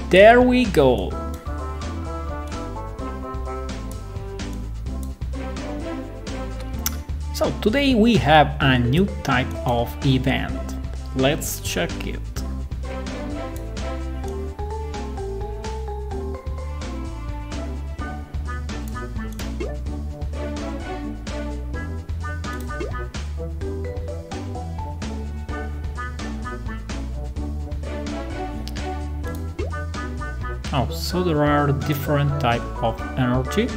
There we go. So today we have a new type of event. Let's check it. Oh, so there are different types of energy.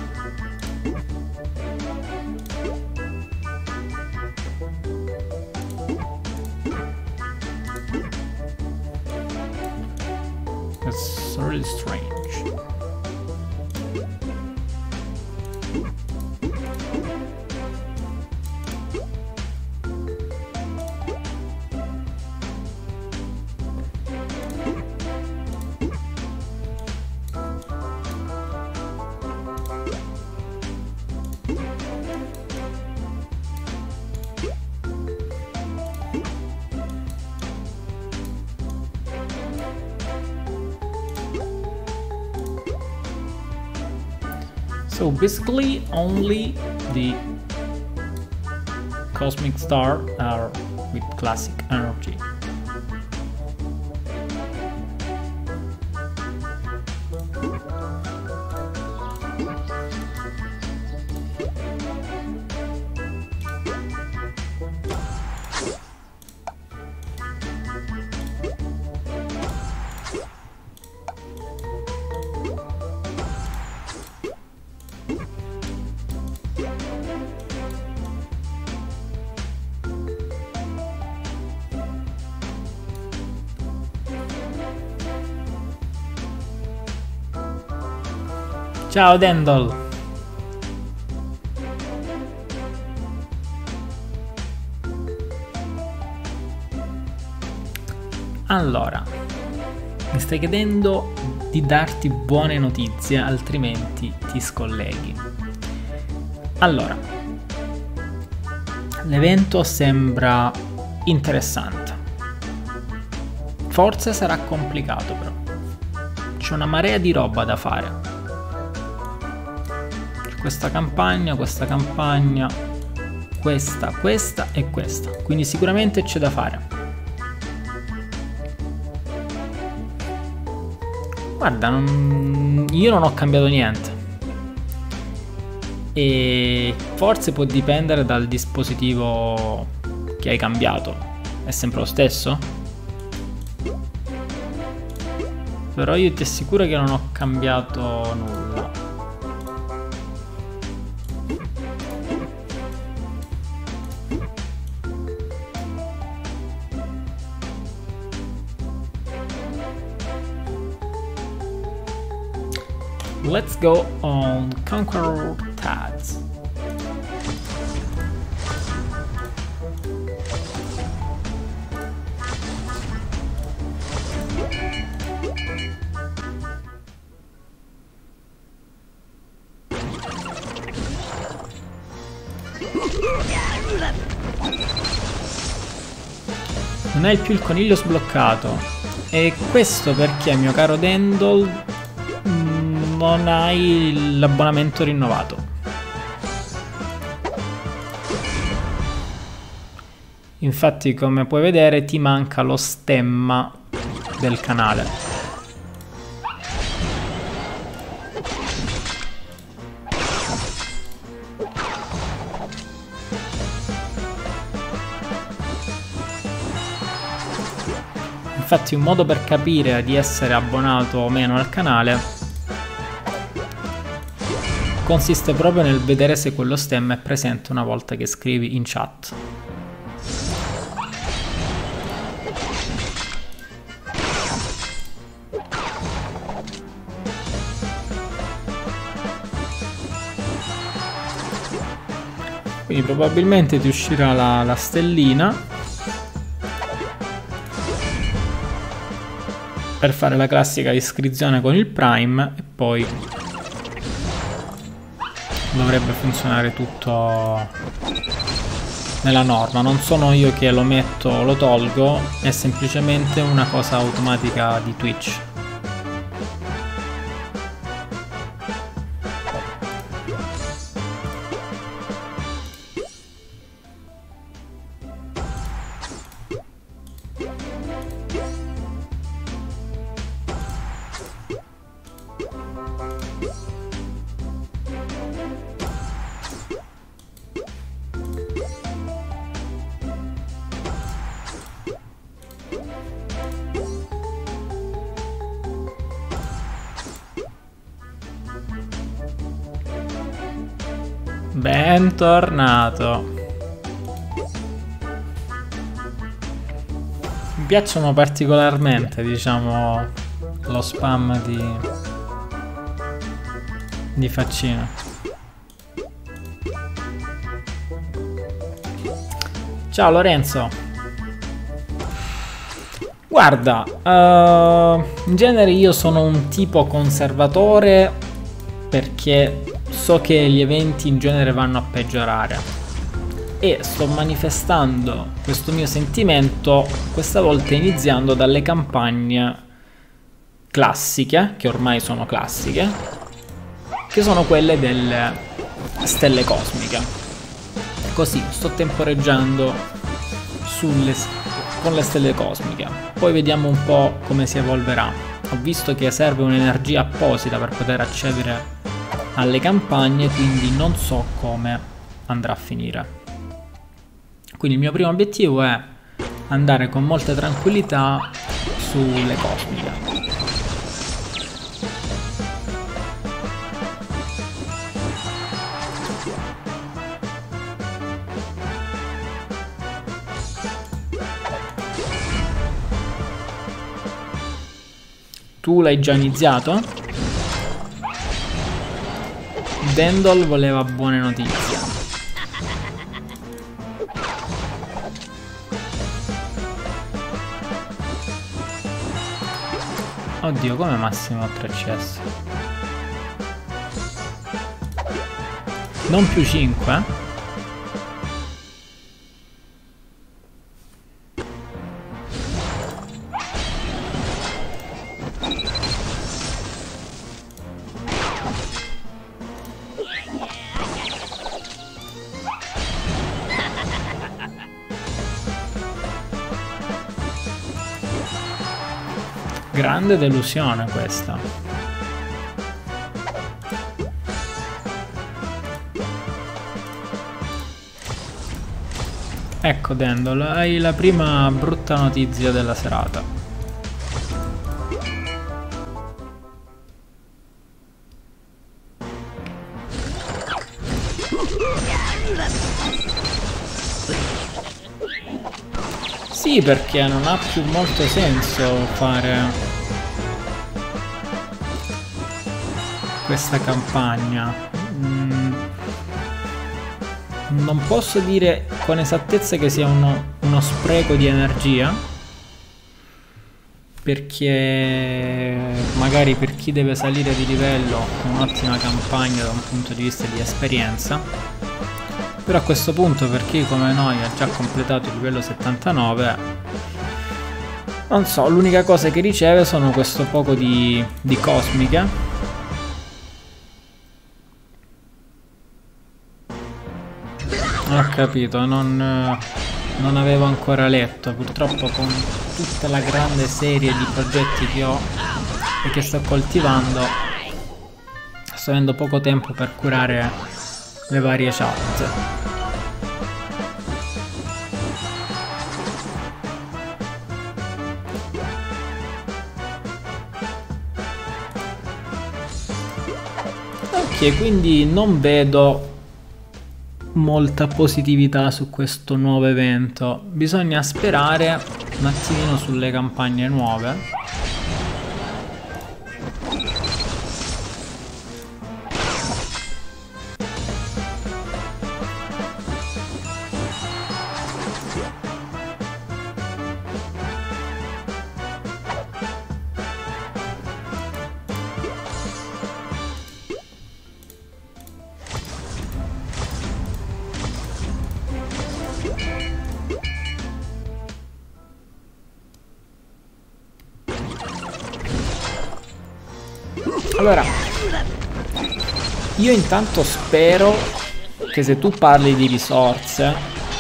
That's really strange. So basically only the cosmic stars are with classic energy. Ciao Dendol! Allora, mi stai chiedendo di darti buone notizie, altrimenti ti scolleghi. Allora, l'evento sembra interessante. Forse sarà complicato però. C'è una marea di roba da fare. Questa campagna, questa, questa e questa. Quindi sicuramente c'è da fare. Guarda, io non ho cambiato niente. E forse può dipendere dal dispositivo che hai cambiato. È sempre lo stesso? Però io ti assicuro che non ho cambiato nulla. Let's go on Conqueror Tads. Non hai più il coniglio sbloccato. E questo perché, mio caro Dendol, non hai l'abbonamento rinnovato. Infatti, come puoi vedere, ti manca lo stemma del canale. Infatti, un modo per capire di essere abbonato o meno al canale consiste proprio nel vedere se quello stemma è presente una volta che scrivi in chat. Quindi probabilmente ti uscirà la stellina per fare la classica iscrizione con il Prime e poi dovrebbe funzionare tutto nella norma. Non sono io che lo metto o lo tolgo, è semplicemente una cosa automatica di Twitch. Bentornato. Mi piacciono particolarmente, diciamo, lo spam di faccina. Ciao Lorenzo. Guarda, in genere io sono un tipo conservatore perché so che gli eventi in genere vanno a peggiorare e sto manifestando questo mio sentimento questa volta iniziando dalle campagne classiche, che ormai sono classiche, che sono quelle delle stelle cosmiche. Così sto temporeggiando con le stelle cosmiche, poi vediamo un po' come si evolverà. Ho visto che serve un'energia apposita per poter accedere alle campagne, quindi non so come andrà a finire. Quindi il mio primo obiettivo è andare con molta tranquillità sulle cosmiche. Tu l'hai già iniziato? Dendol voleva buone notizie. Oddio, come massimo 3 CS? Non più 5? Grande delusione questa. Ecco Dendol, hai la prima brutta notizia della serata. Sì, perché non ha più molto senso fare questa campagna. Non posso dire con esattezza che sia uno spreco di energia, perché magari per chi deve salire di livello è un'ottima campagna da un punto di vista di esperienza, però a questo punto per chi come noi ha già completato il livello 79, non so, l'unica cosa che riceve sono questo poco di cosmiche. Ho capito, non avevo ancora letto, purtroppo con tutta la grande serie di progetti che ho e che sto coltivando sto avendo poco tempo per curare le varie chat. Ok, quindi non vedo molta positività su questo nuovo evento. Bisogna sperare un attimino sulle campagne nuove. Allora, io intanto spero che se tu parli di risorse,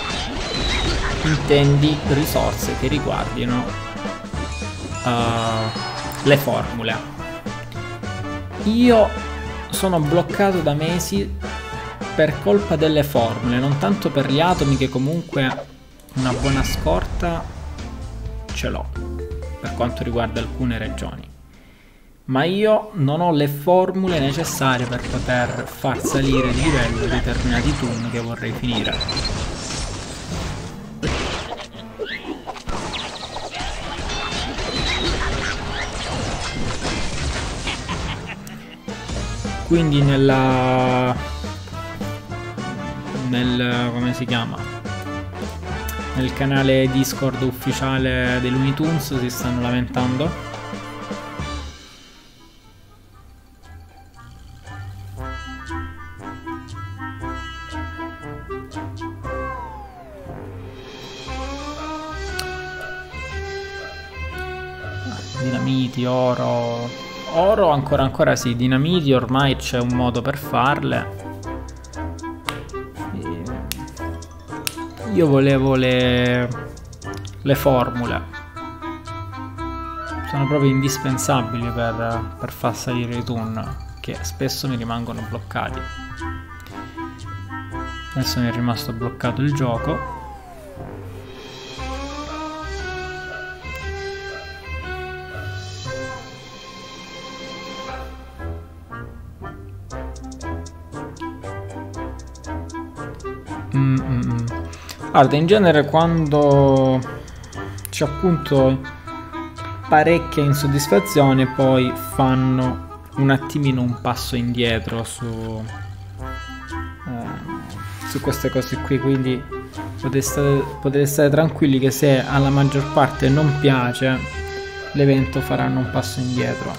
intendi risorse che riguardino le formule. Io sono bloccato da mesi per colpa delle formule, non tanto per gli atomi, che comunque una buona scorta ce l'ho per quanto riguarda alcune regioni. ma io non ho le formule necessarie per poter far salire di livello determinati toon che vorrei finire. Quindi come si chiama? Nel canale Discord ufficiale dei Looney Tunes si stanno lamentando. Dinamiti, oro ancora sì, dinamiti ormai c'è un modo per farle. Io volevo le formule, sono proprio indispensabili per far salire i toon, che spesso mi rimangono bloccati. Adesso mi è rimasto bloccato il gioco. Guarda, in genere quando c'è appunto parecchia insoddisfazione poi fanno un attimino un passo indietro su queste cose qui, quindi potete stare tranquilli che se alla maggior parte non piace l'evento faranno un passo indietro.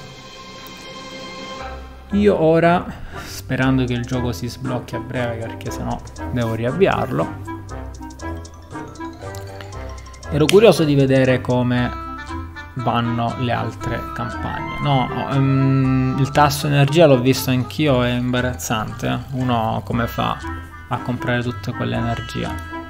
Io ora, sperando che il gioco si sblocchi a breve perché sennò devo riavviarlo, ero curioso di vedere come vanno le altre campagne. No, il tasso energia l'ho visto anch'io, è imbarazzante. Uno come fa a comprare tutte quelle energie?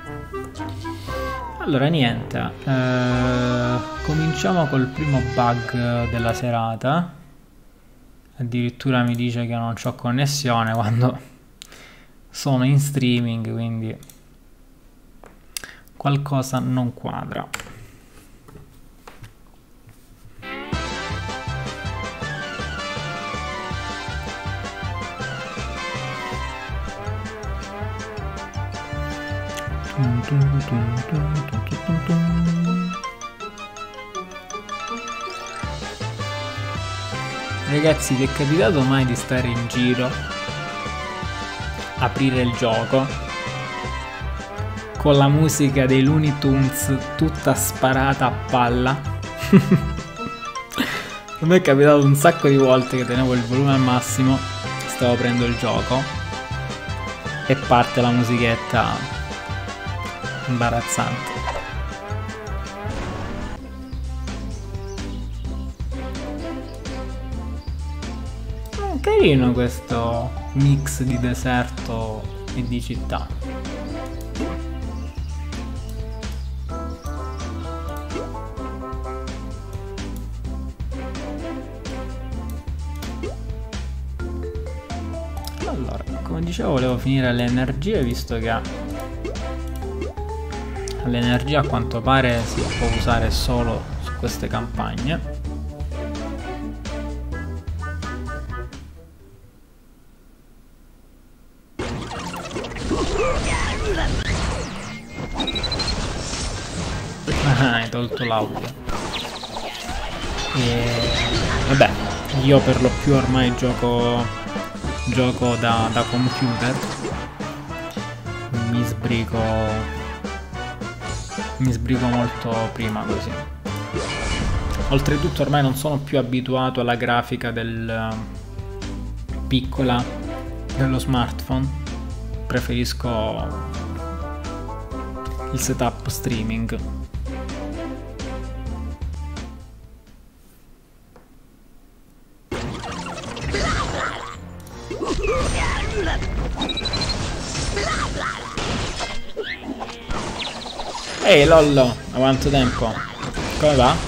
Allora niente, cominciamo col primo bug della serata. Addirittura mi dice che non c'ho connessione quando sono in streaming, quindi qualcosa non quadra. Ragazzi, vi è capitato mai di stare in giro, aprire il gioco con la musica dei Looney Tunes tutta sparata a palla? A me è capitato un sacco di volte che tenevo il volume al massimo, stavo aprendo il gioco e parte la musichetta imbarazzante. Carino questo mix di deserto e di città. Allora, come dicevo, volevo finire le energie, visto che l'energia a quanto pare si può usare solo su queste campagne. Hai tolto l'audio. Vabbè, io per lo più ormai gioco da computer. Mi sbrigo molto prima così. Oltretutto ormai non sono più abituato alla grafica piccola dello smartphone. Preferisco il setup streaming. Ehi Lollo, da quanto tempo? Come va?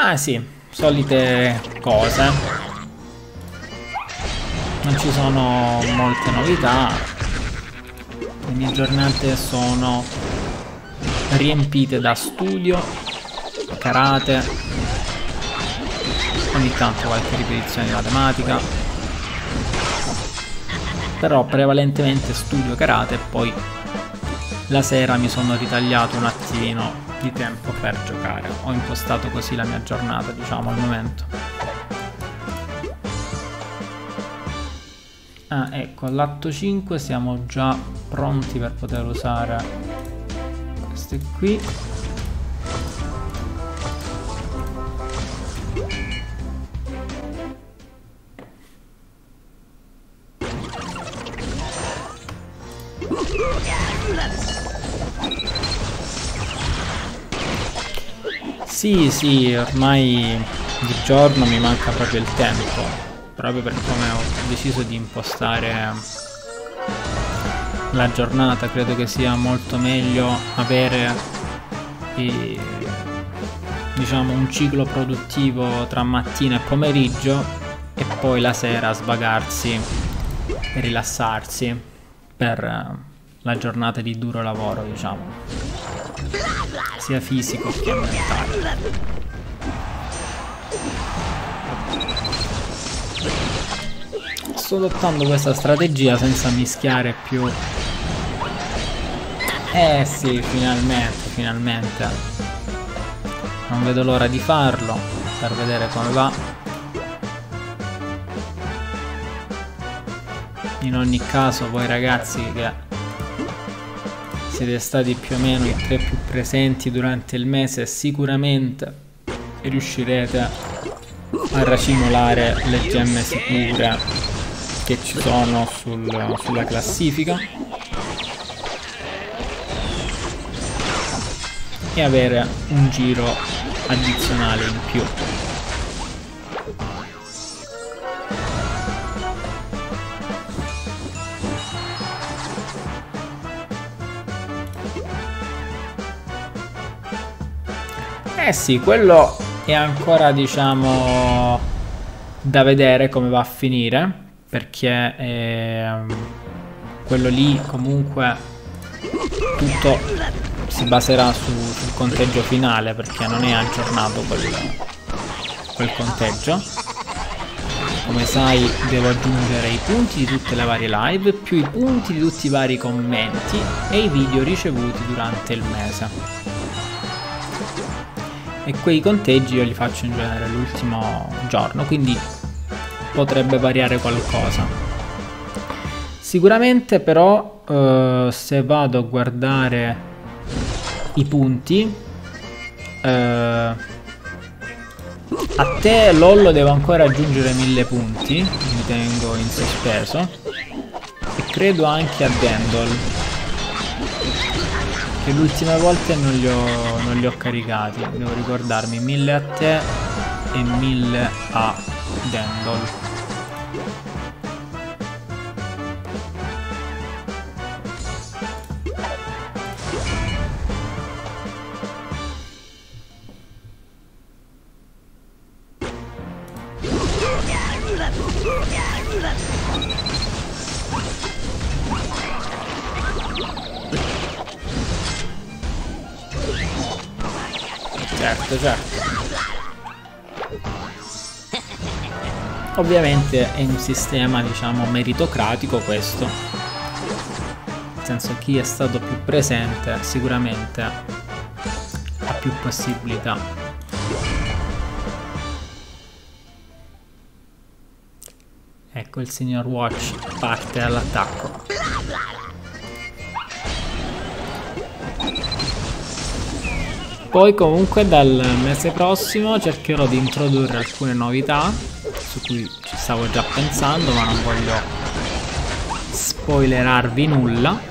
Ah sì, solite cose. Non ci sono molte novità. Le mie giornate sono riempite da studio, karate, ogni tanto qualche ripetizione di matematica, però prevalentemente studio karate e poi la sera mi sono ritagliato un attimino di tempo per giocare. Ho impostato così la mia giornata, diciamo, al momento. Ah, ecco, all'atto 5 siamo già pronti per poter usare queste qui. Sì, ormai di giorno mi manca proprio il tempo, proprio per come ho deciso di impostare la giornata. Credo che sia molto meglio avere, diciamo, un ciclo produttivo tra mattina e pomeriggio e poi la sera svagarsi e rilassarsi per la giornata di duro lavoro, diciamo, sia fisico che mentale. Sto adottando questa strategia senza mischiare più. Sì, finalmente. Non vedo l'ora di farlo per vedere come va. In ogni caso, voi ragazzi che siete stati più o meno i 3 più presenti durante il mese, sicuramente riuscirete a racimolare le gemme sicure che ci sono sulla classifica e avere un giro addizionale in più. Sì, quello è ancora, diciamo, da vedere come va a finire, perché quello lì comunque tutto si baserà sul conteggio finale, perché non è aggiornato quel conteggio. Come sai, devo aggiungere i punti di tutte le varie live, più i punti di tutti i vari commenti e i video ricevuti durante il mese. E quei conteggi io li faccio in genere l'ultimo giorno, quindi potrebbe variare qualcosa. Sicuramente però se vado a guardare i punti, a te Lollo devo ancora aggiungere 1000 punti, mi tengo in sospeso, e credo anche a Dendol, che le ultime volte non li ho caricati. Devo ricordarmi, 1000 a te e 1000 a Dendol. Certo. Ovviamente è un sistema, diciamo, meritocratico questo, nel senso, chi è stato più presente sicuramente ha più possibilità. Ecco, il signor Watch parte all'attacco. Poi comunque dal mese prossimo cercherò di introdurre alcune novità su cui ci stavo già pensando, ma non voglio spoilerarvi nulla.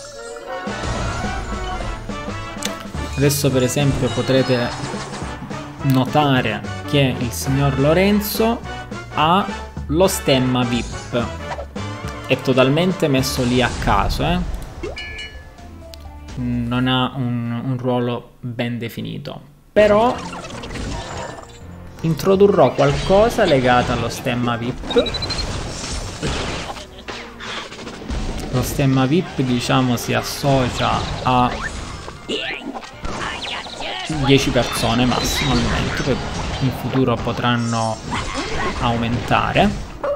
Adesso per esempio potrete notare che il signor Lorenzo ha lo stemma VIP. È totalmente messo lì a caso, non ha un ruolo ben definito, però introdurrò qualcosa legato allo stemma VIP. Lo stemma VIP, diciamo, si associa a 10 persone massimo al momento, che in futuro potranno aumentare.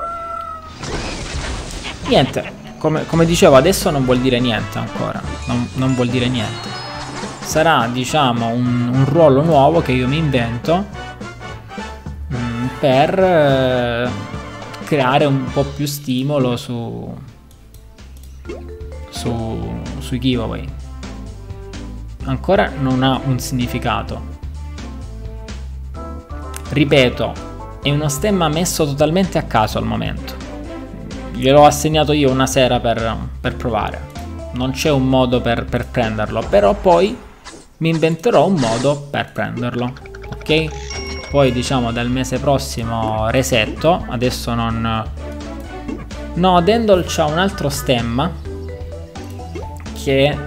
Niente, come dicevo, adesso non vuol dire niente ancora, non vuol dire niente. Sarà, diciamo, un ruolo nuovo che io mi invento per creare un po' più stimolo sui giveaway. Ancora non ha un significato. Ripeto, è uno stemma messo totalmente a caso al momento. Gliel'ho assegnato io una sera per provare. Non c'è un modo per prenderlo, però poi mi inventerò un modo per prenderlo, ok? Poi, diciamo, dal mese prossimo resetto. Adesso non... No, Dendol c'ha un altro stemma che...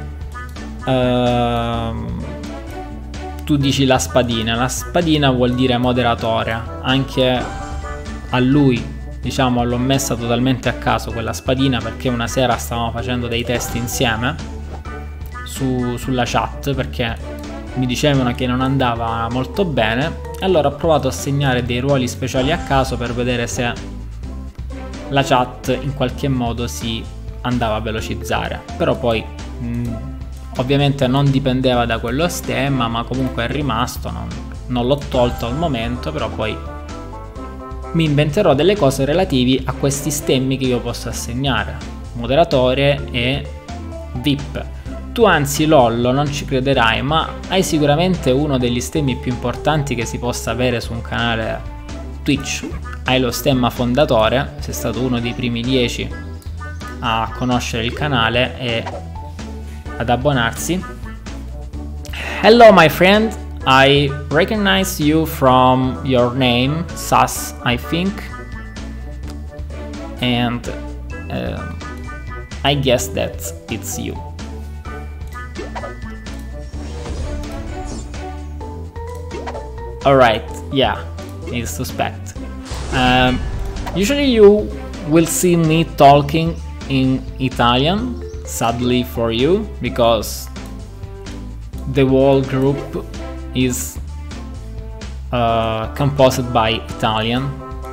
tu dici la spadina vuol dire moderatore. Anche a lui, diciamo, l'ho messa totalmente a caso quella spadina, perché una sera stavamo facendo dei test insieme sulla chat, perché mi dicevano che non andava molto bene. Allora ho provato a segnare dei ruoli speciali a caso per vedere se la chat in qualche modo si andava a velocizzare, però poi ovviamente non dipendeva da quello stemma, ma comunque è rimasto, non l'ho tolto al momento, però poi mi inventerò delle cose relativi a questi stemmi che io posso assegnare, moderatore e VIP. Tu anzi, Lollo, non ci crederai, ma hai sicuramente uno degli stemmi più importanti che si possa avere su un canale Twitch. Hai lo stemma fondatore, sei stato uno dei primi 10 a conoscere il canale e ad abbonarsi. Hello my friend, I recognize you from your name, Sas, I think, and I guess that it's you. Alright, yeah, it's suspect. Usually you will see me talking in Italian, sadly for you, because the whole group is composed by Italian.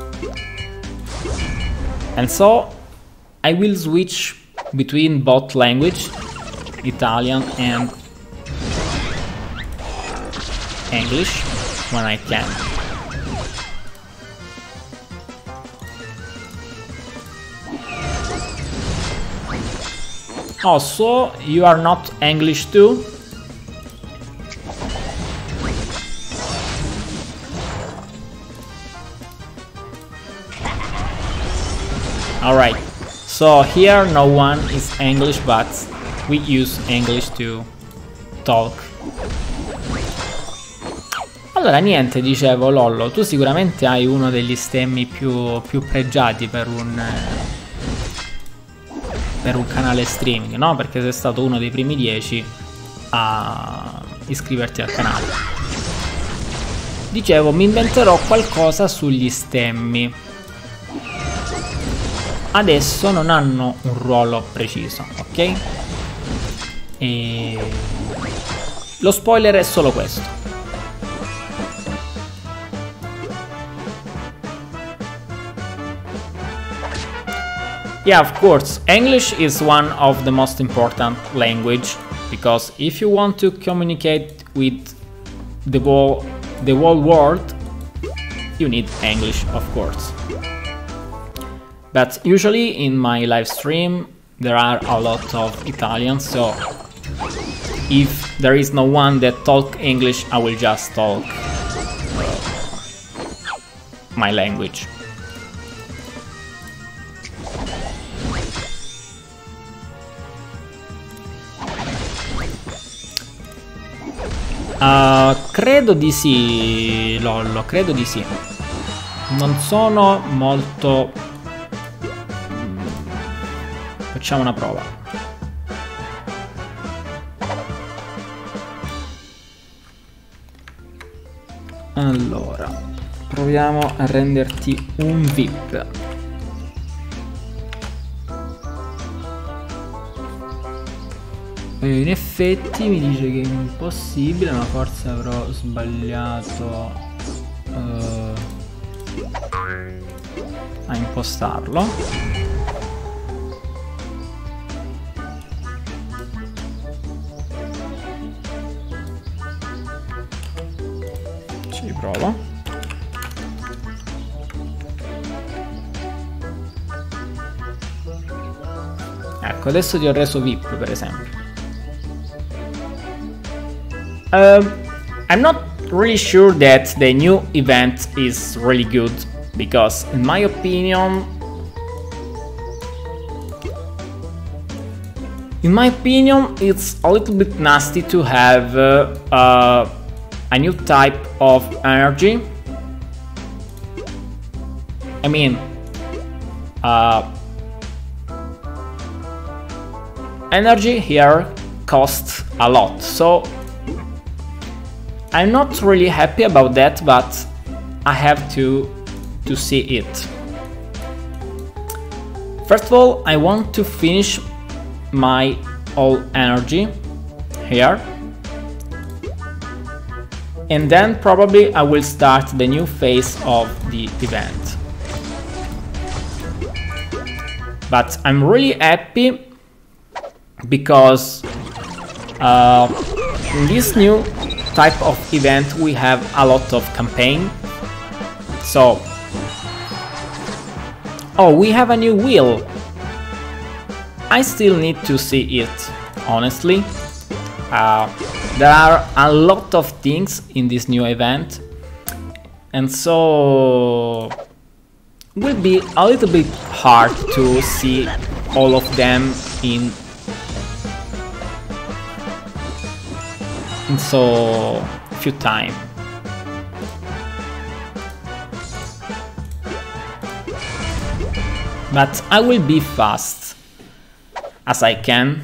And so I will switch between both language, Italian and English, when I can. Oh, so you are not English too? Alright, so here no one is English, but we use English to talk. Allora niente, dicevo, Lollo, tu sicuramente hai uno degli stemmi più pregiati per un canale streaming, no? Perché sei stato uno dei primi 10 a iscriverti al canale. Dicevo, mi inventerò qualcosa sugli stemmi. Adesso non hanno un ruolo preciso, ok? E lo spoiler è solo questo. Yeah, of course, English is one of the most important language, because if you want to communicate with the whole world, you need English, of course. But usually in my live stream there are a lot of Italians, so if there is no one that talk English, I will just talk my language. Credo di sì, Lollo, credo di sì. Non sono molto... Facciamo una prova. Allora, proviamo a renderti un VIP. E in effetti mi dice che è impossibile, ma forse avrò sbagliato a impostarlo. Ci provo. Ecco, adesso ti ho reso VIP, per esempio. I'm not really sure that the new event is really good, because in my opinion it's a little bit nasty to have a new type of energy. I mean, energy here costs a lot, so I'm not really happy about that, but I have to see it. First of all, I want to finish my all energy here, and then probably I will start the new phase of the event. But I'm really happy because in this new type of event we have a lot of campaign. So, oh, we have a new wheel. I still need to see it, honestly. There are a lot of things in this new event, and so will be a little bit hard to see all of them in so few time. But I will be fast as I can.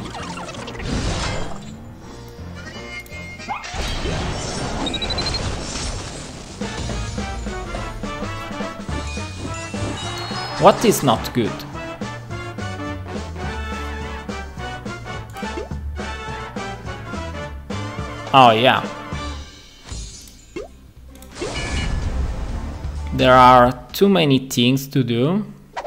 What is not good? Oh yeah. There are too many things to do.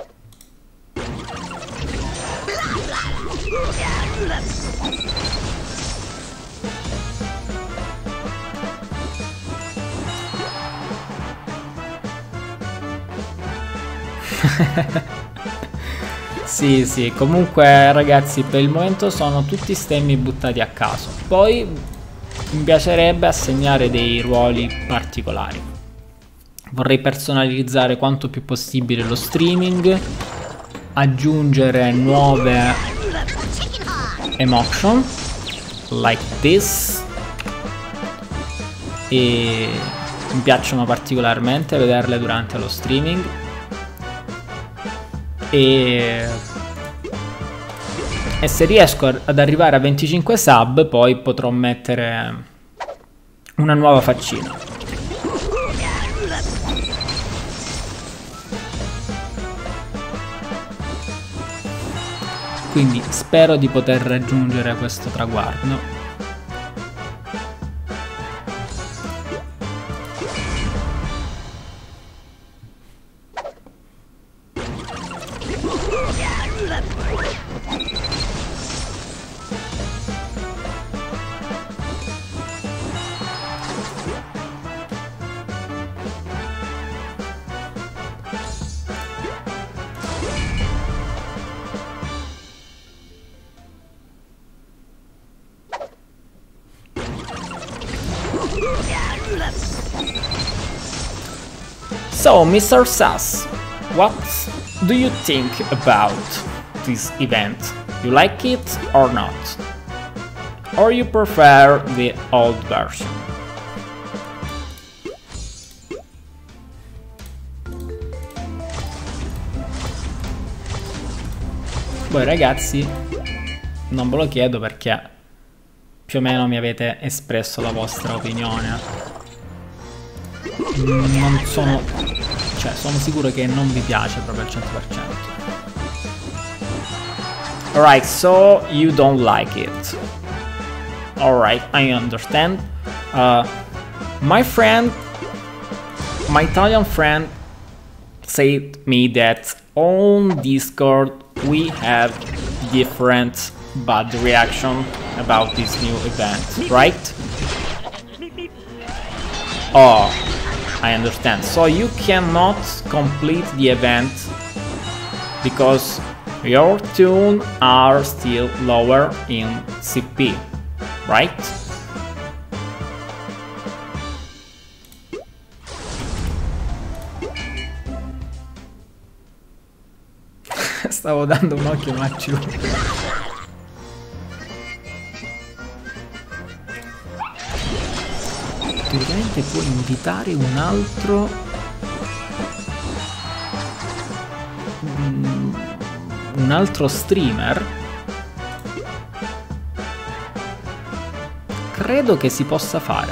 Sì, sì, comunque ragazzi, per il momento sono tutti stemmi buttati a caso. Poi mi piacerebbe assegnare dei ruoli particolari. Vorrei personalizzare quanto più possibile lo streaming, aggiungere nuove emotion like this, e mi piacciono particolarmente vederle durante lo streaming. E se riesco ad arrivare a 25 sub, poi potrò mettere una nuova faccina. Quindi spero di poter raggiungere questo traguardo. So, Mr. Sass, what do you think about this event? You like it or not? Or you prefer the old version? Voi ragazzi, non ve lo chiedo perché più o meno mi avete espresso la vostra opinione. non sono, cioè sono sicuro che non vi piace proprio al 100%. Alright, so you don't like it. Alright, I understand. My Italian friend said me that on Discord we have different bad reaction about this new event, right? Oh, I understand. So you cannot complete the event because your tune are still lower in CP, right? Stavo dando un occhio ma ci teoricamente puoi invitare un altro streamer. Credo che si possa fare.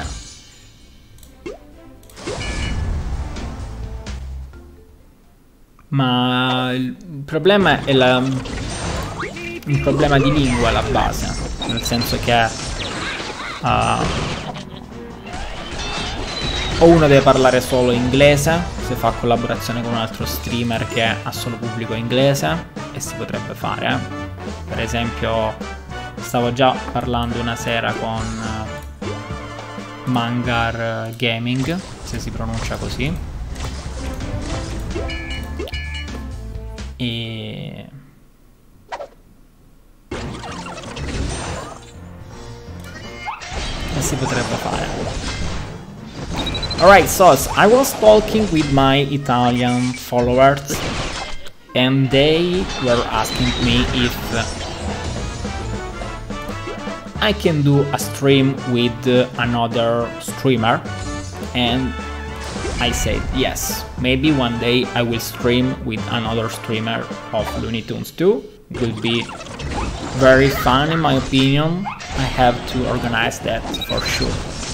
Ma il problema è un problema di lingua alla base, nel senso che o uno deve parlare solo inglese se fa collaborazione con un altro streamer che ha solo pubblico inglese, e si potrebbe fare. Per esempio stavo già parlando una sera con Mangar Gaming, se si pronuncia così, e si potrebbe fare. Alright, so I was talking with my Italian followers and they were asking me if I can do a stream with another streamer, and I said yes, maybe one day I will stream with another streamer of Looney Tunes 2. It will be very fun in my opinion. I have to organize that for sure.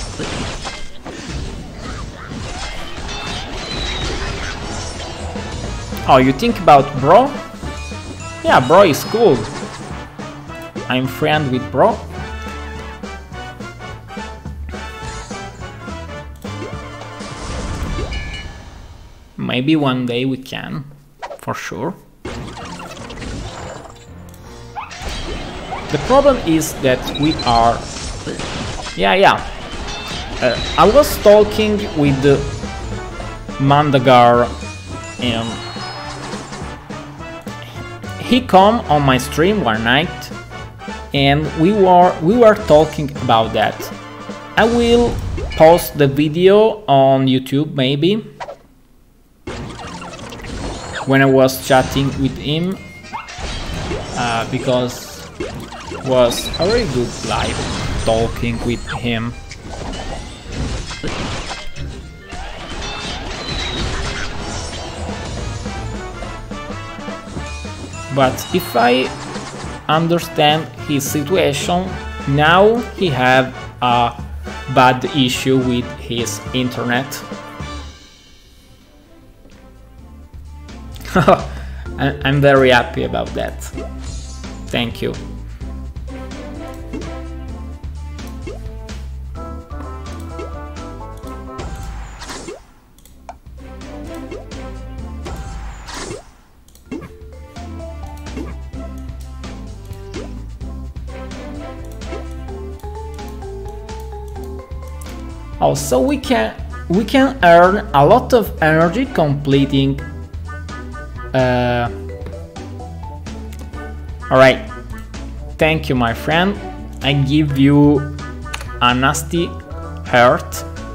Oh, you think about Bro? Yeah, Bro is cool. I'm friend with Bro. Maybe one day we can, for sure. The problem is that we are... Yeah. I was talking with Mandagar and he come on my stream one night and we were talking about that. I will post the video on YouTube maybe when I was chatting with him, because it was a very good live talking with him. But if I understand his situation, now he have a bad issue with his internet. I'm very happy about that. Thank you. Also, we can earn a lot of energy completing. Alright, thank you, my friend. I give you a nasty heart.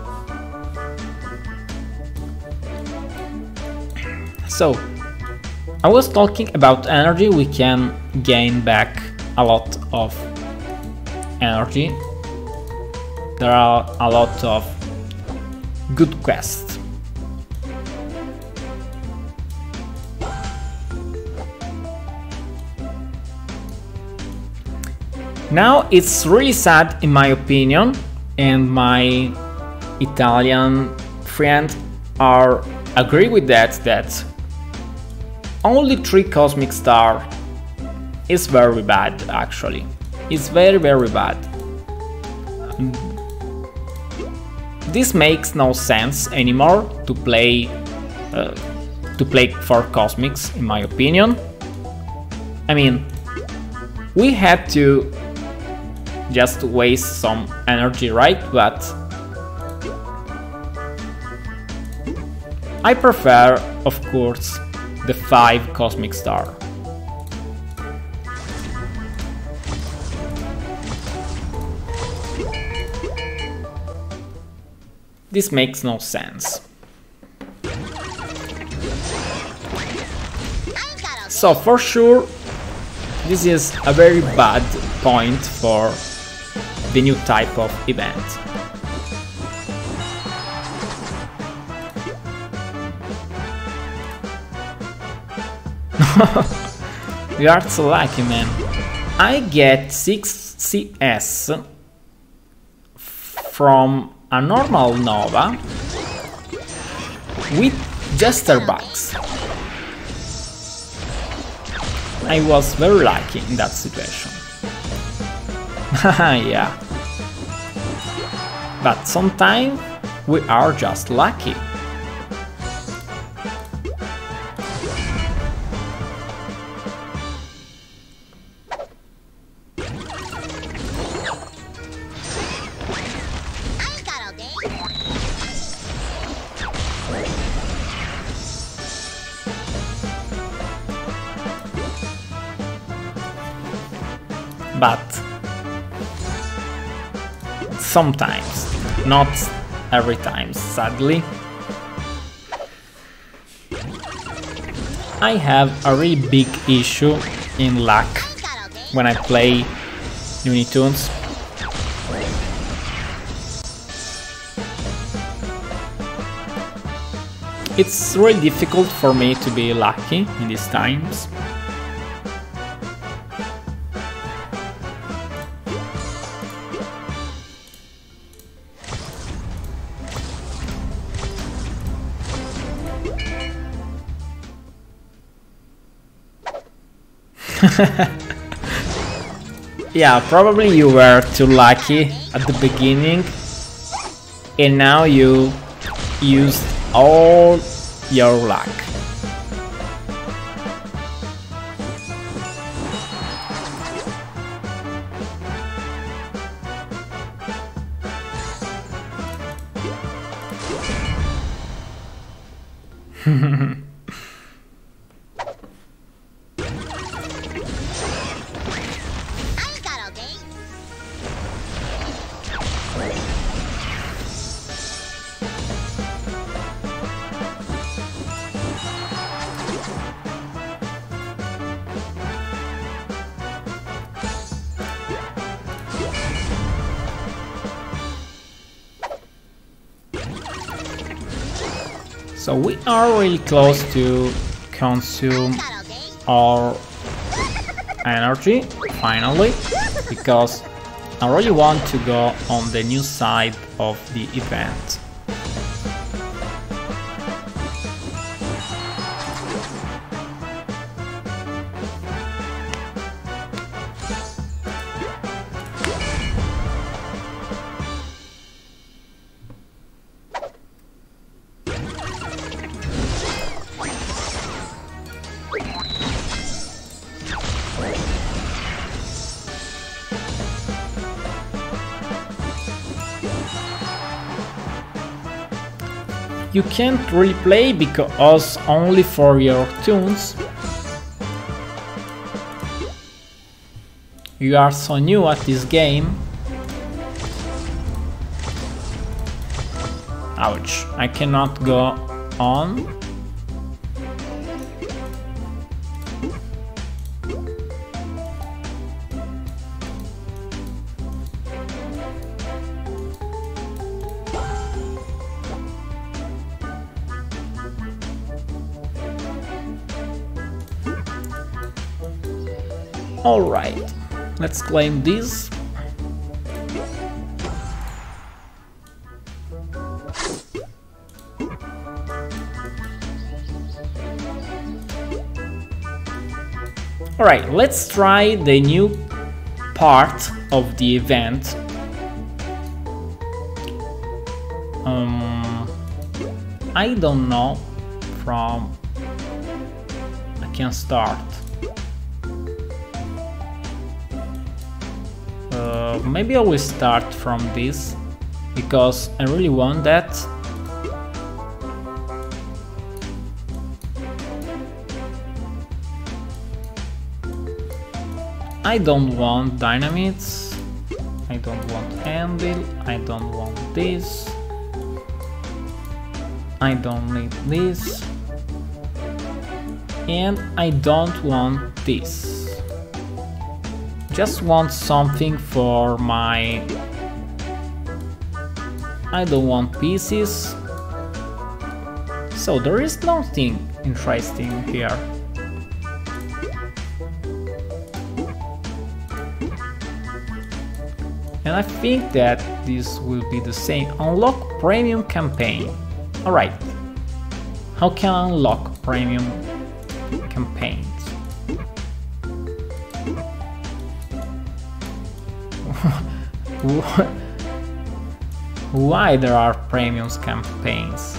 So, I was talking about energy. We can gain back a lot of energy. There are a lot of good quests. Now it's really sad in my opinion, and my Italian friends are agree with that only 3 cosmic star is very bad. Actually, it's very bad. This makes no sense anymore to play for cosmics, in my opinion. I mean, we had to just waste some energy, right? But I prefer, of course, the 5 cosmic star. This makes no sense. So for sure, this is a very bad point for the new type of event. You are so lucky, man. I get 6 CS from a normal Nova with Jester bugs. I was very lucky in that situation. Yeah. But sometimes we are just lucky. But sometimes, not every time, sadly. I have a really big issue in luck when I play Looney Tunes. It's really difficult for me to be lucky in these times. Yeah, probably you were too lucky at the beginning and now you used all your luck. So we are really close to consume our energy, finally, because I really want to go on the new side of the event. You can't really play because only for your tunes. You are so new at this game. Ouch, I cannot go on. Alright, let's claim this. Alright, let's try the new part of the event. I don't know from... I can start. Maybe I will start from this, because I really want that. I don't want dynamites, I don't want anvil, I don't want this, I don't need this, and I don't want this. Just want something for my... I don't want pieces, so there is nothing interesting here. And I think that this will be the same. Unlock premium campaign. Alright. How can I unlock premium campaigns? Why there are premium campaigns?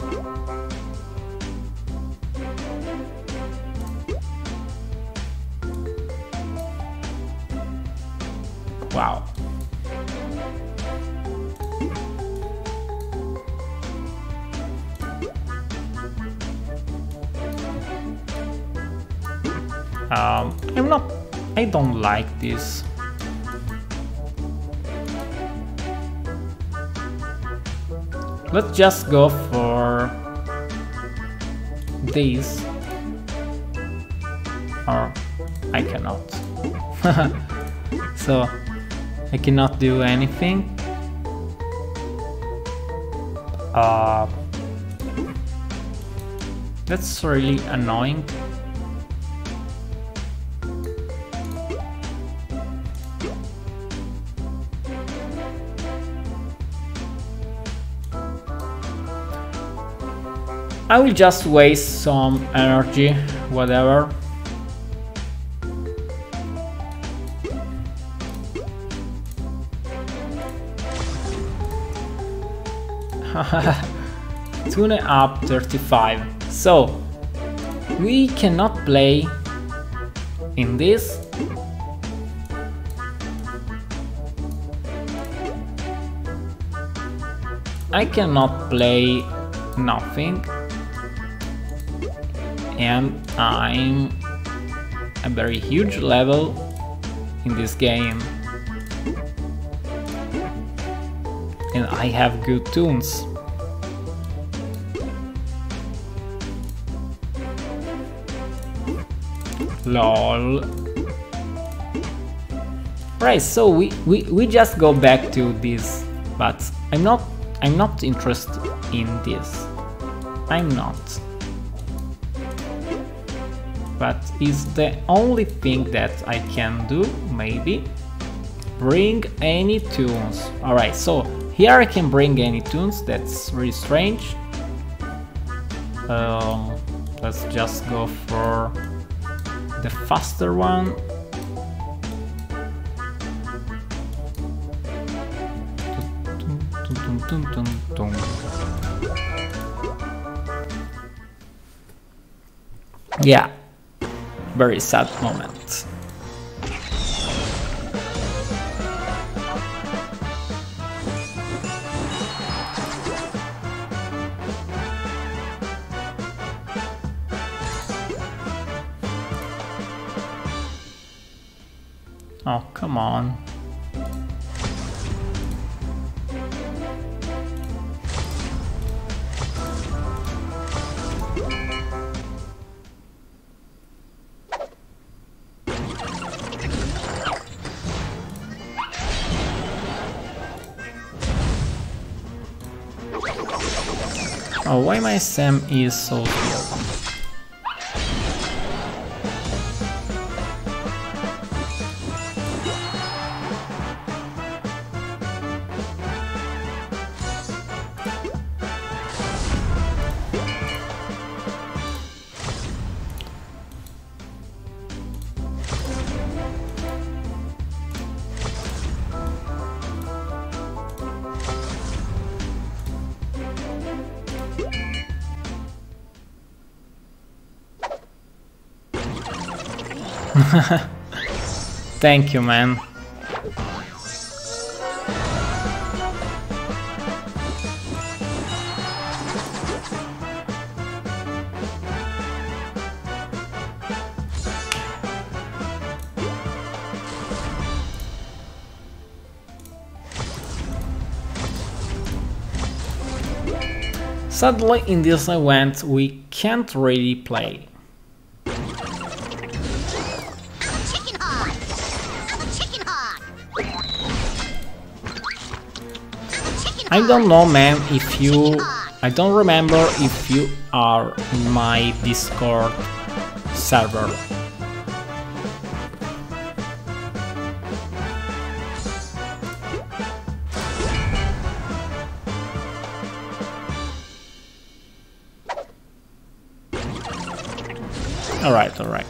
Wow. I don't like this. Let's just go for this. Or I cannot. So I cannot do anything. That's really annoying. I will just waste some energy, whatever. Tune up 35. So we cannot play in this. I cannot play nothing. And I'm a very huge level in this game. And I have good tunes. LOL. Right, so we just go back to this, but I'm not interested in this. I'm not. But is the only thing that I can do, maybe. Bring any tunes. Alright, so here I can bring any tunes, that's really strange. Let's just go for the faster one. Yeah. Very sad moment. Oh, come on. Oh, why my Sam is so slow? Thank you, man. Sadly, in this event, we can't really play. I don't know, man, if you... I don't remember if you are in my Discord server. Alright, alright.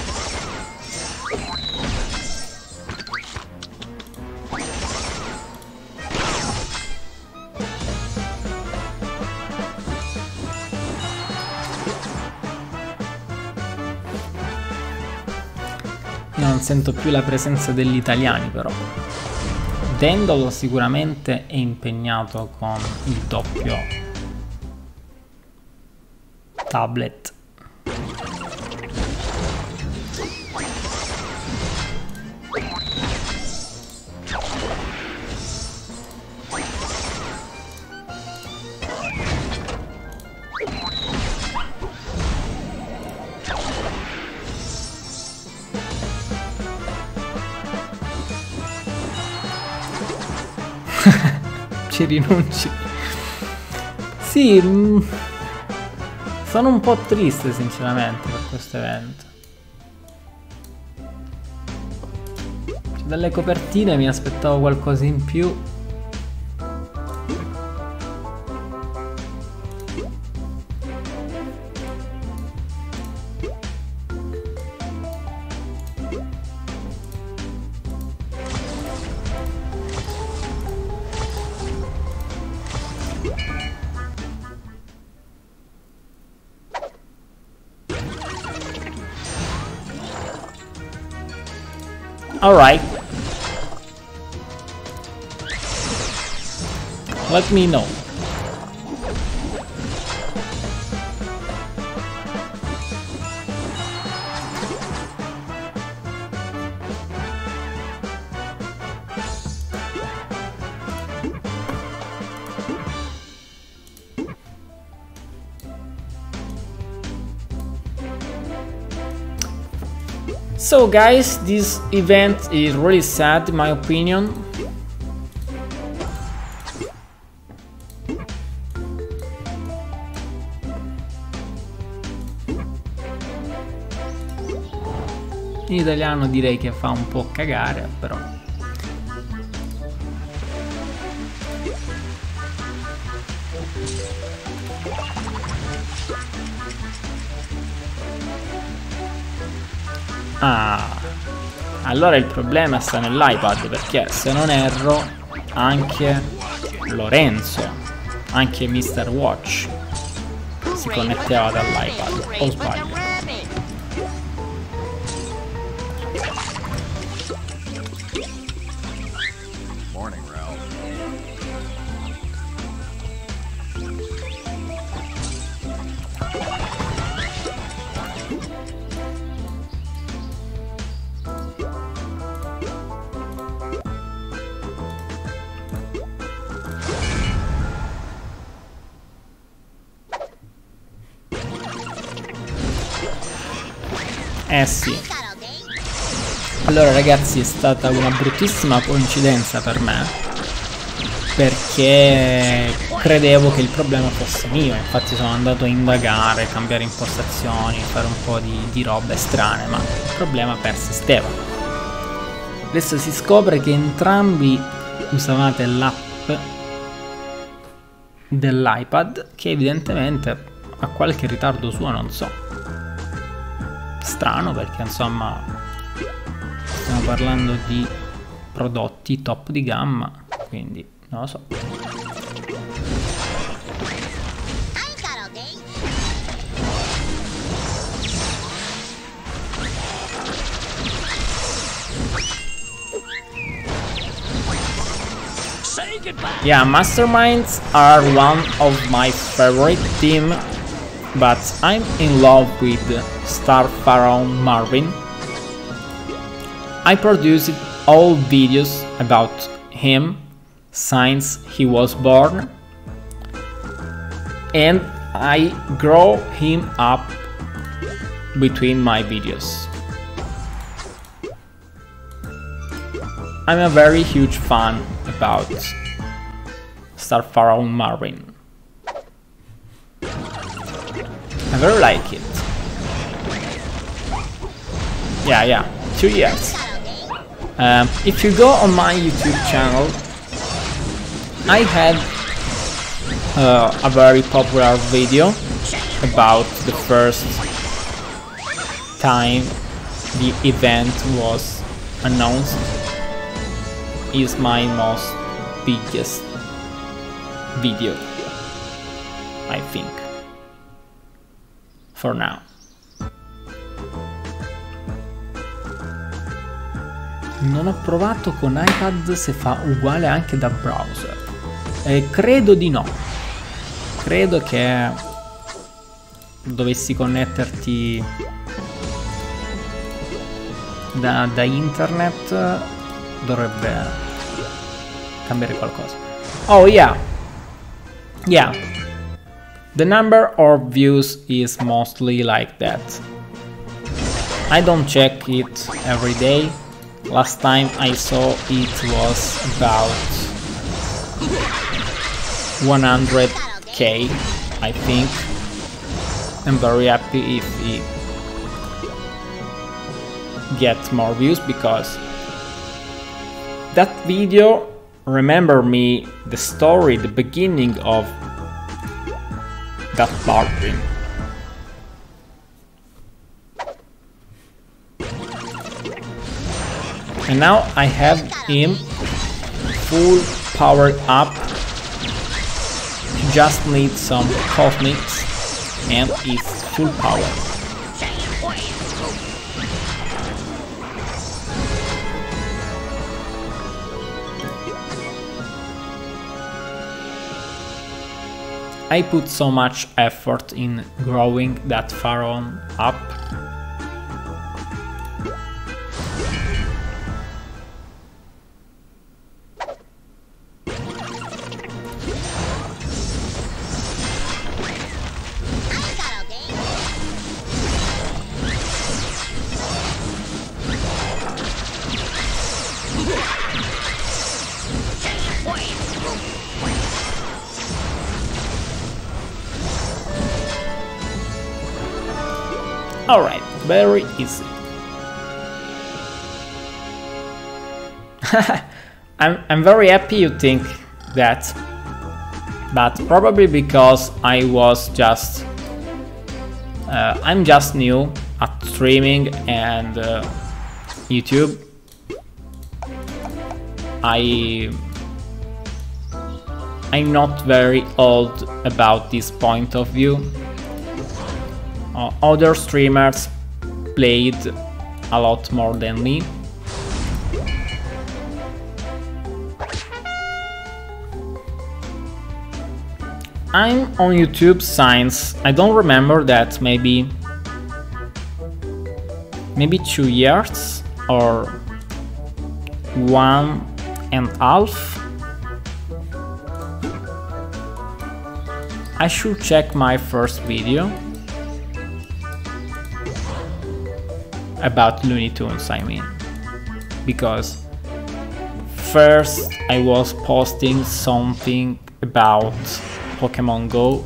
Non sento più la presenza degli italiani, però. Dendolo sicuramente è impegnato con il doppio tablet. Ci rinunci. Sì, sono un po' triste sinceramente per questo evento. Dalle copertine mi aspettavo qualcosa in più. All right. Let me know. So guys, this event is really sad in my opinion. In italiano direi che fa un po' cagare, però. Ah, allora il problema sta nell'iPad, perché se non erro anche Lorenzo, anche Mr. Watch si connetteva dall'iPad, o sbaglio? Eh sì. Allora ragazzi, è stata una bruttissima coincidenza per me, perché credevo che il problema fosse mio. Infatti sono andato a indagare, cambiare impostazioni, fare un po' di robe strane, ma il problema persisteva. Adesso si scopre che entrambi usavate l'app dell'iPad, che evidentemente ha qualche ritardo suo, non so. Strano, perché insomma stiamo parlando di prodotti top di gamma, quindi non lo so. Yeah, masterminds are one of my favorite team, but I'm in love with Star Pharaoh Marvin. I produced all videos about him since he was born, and I grow him up between my videos. I'm a very huge fan about Star Pharaoh Marvin. I very like it. Yeah, 2 years. If you go on my YouTube channel, I had a very popular video about the first time the event was announced. Is my most biggest video, I think, for now. Non ho provato con iPad se fa uguale anche da browser. Credo di no. Credo che dovessi connetterti da internet dovrebbe cambiare qualcosa. Oh yeah, the number of views is mostly like that. I don't check it every day. Last time I saw it was about 100k, I think. I'm very happy if it gets more views, because that video remember me the story, the beginning of that party. And now I have him full powered up. He just needs some cosmetics and it's full power. I put so much effort in growing that Pharaoh up. Alright, very easy. I'm very happy you think that, but probably because I was just I'm just new at streaming and YouTube. I'm not very old about this point of view. Other streamers played a lot more than me. I'm on YouTube since, I don't remember that, maybe 2 years or 1.5. I should check my first video about Looney Tunes, I mean, because first I was posting something about Pokemon Go.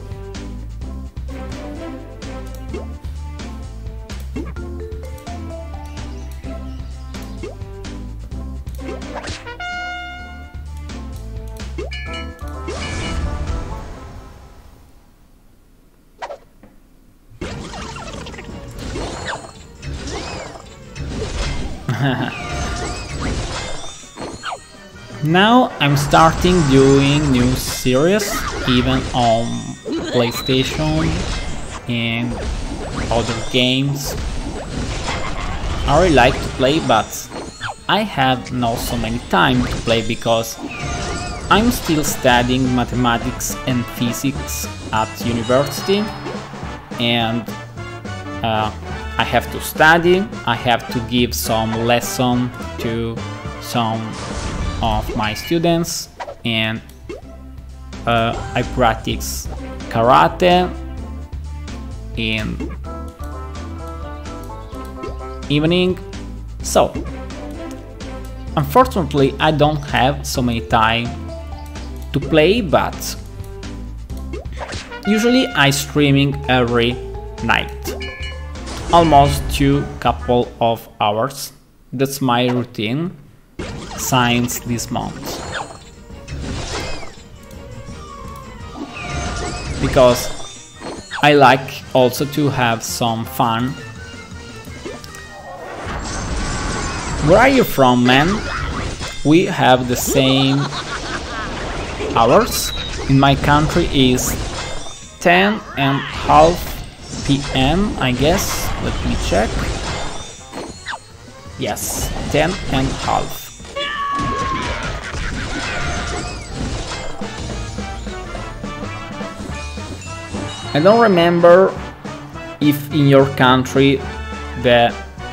Now I'm starting doing new series, even on PlayStation and other games. I really like to play, but I have not so many time to play because I'm still studying mathematics and physics at university, and I have to study, I have to give some lesson to some of my students, and I practice karate in evening. So unfortunately I don't have so many time to play, but usually I streaming every night, almost 2 couple of hours. That's my routine since this month, because I like also to have some fun. Where are you from, man? We have the same hours. In my country is 10:30 p.m. I guess. Let me check. Yes, 10:30. I don't remember if in your country the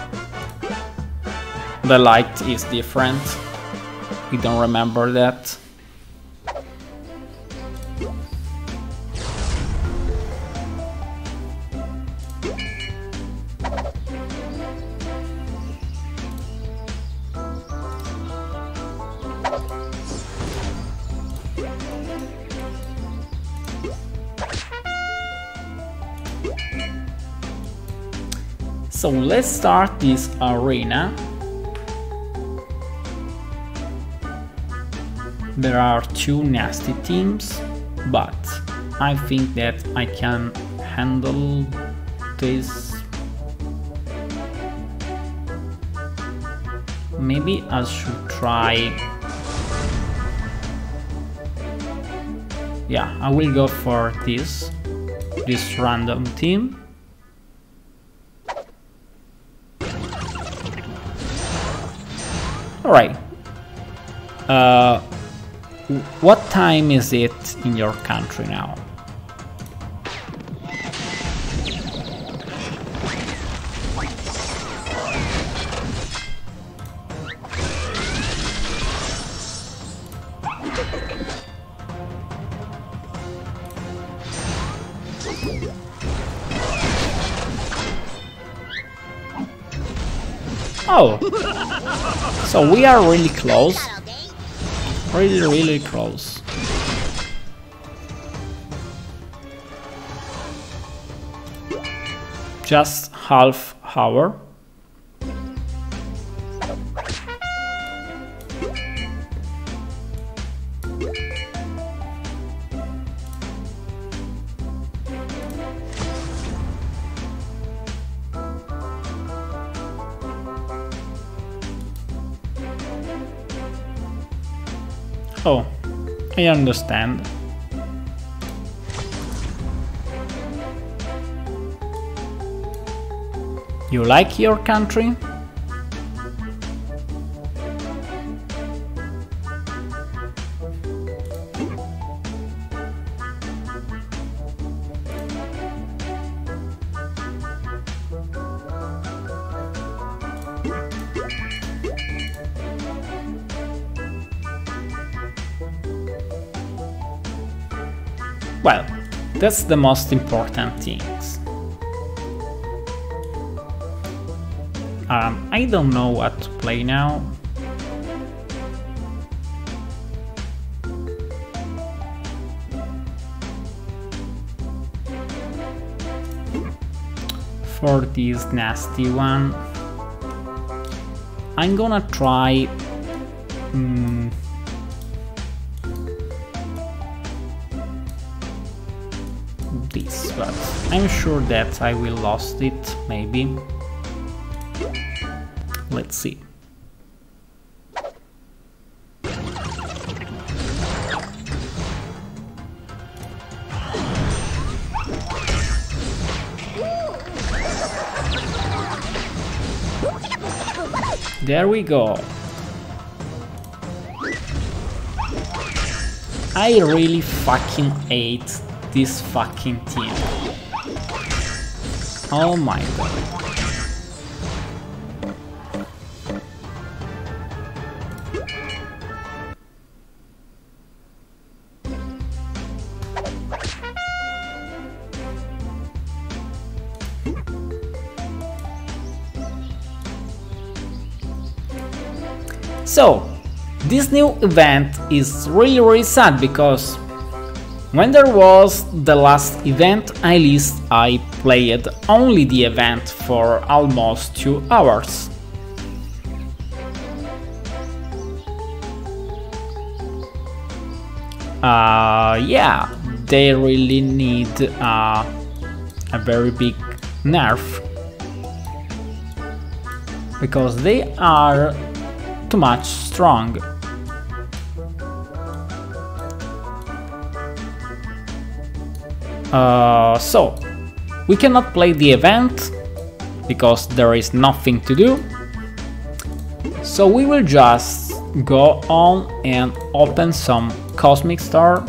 light is different. We don't remember that. So let's start this arena. There are 2 nasty teams, but I think that I can handle this. Maybe I should try. Yeah, I will go for this random team. Alright. What time is it in your country now? Oh, so we are really close. Really close. Just half hour. Oh, I understand. You like your country? Well, that's the most important things. I don't know what to play now. For this nasty one, I'm gonna try this, but I'm sure that I will lost it, maybe. Let's see. There we go. I really fucking hate this fucking team. Oh my god. So, this new event is really sad because when there was the last event, at least I played only the event for almost 2 hours. Yeah, they really need a very big nerf because they are too much strong. So we cannot play the event because there is nothing to do. So we will just go on and open some Cosmic Star.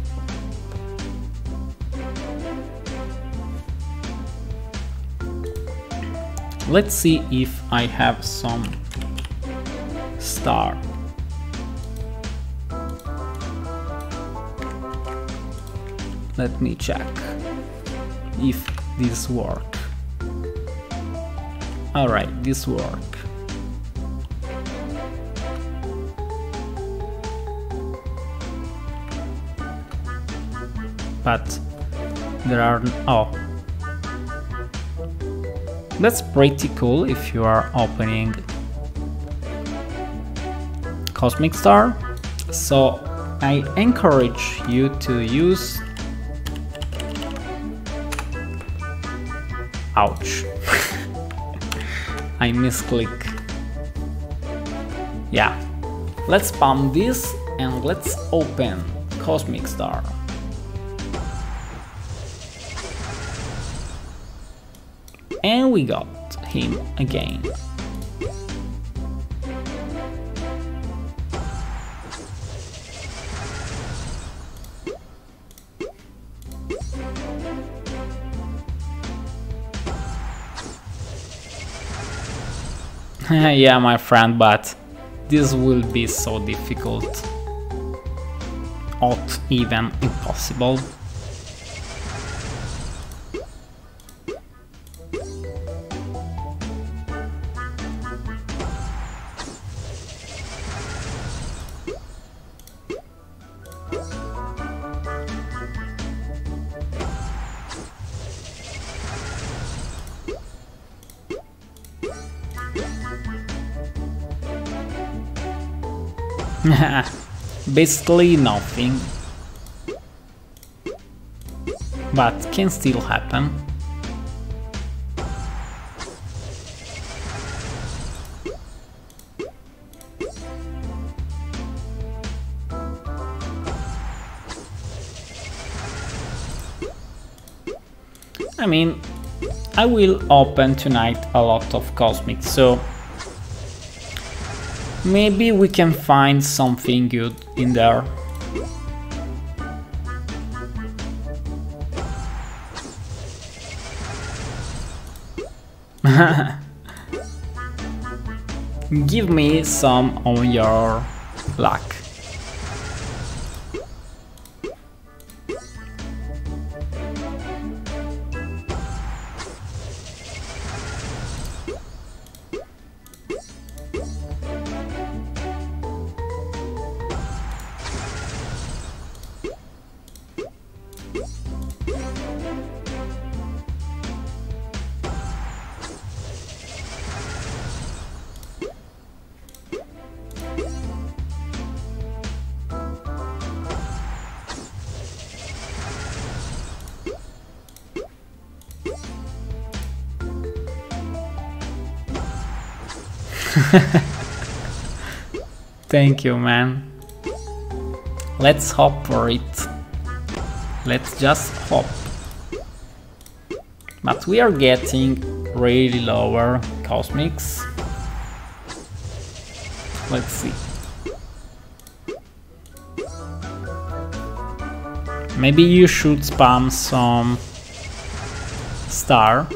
Let's see if I have some star. Let me check if this work. Alright, this work. But there are... oh. That's pretty cool if you are opening Cosmic Star. So I encourage you to use... ouch. I misclick. Yeah. Let's spam this and let's open Cosmic Star. And we got him again. Yeah, my friend, but this will be so difficult. Not even impossible. Basically nothing, but can still happen. I mean, I will open tonight a lot of Cosmic, so maybe we can find something good in there. Give me some on your luck. Thank you, man. Let's hope for it. Let's just hope. But we are getting really lower Cosmics. Let's see. Maybe you should spam some star.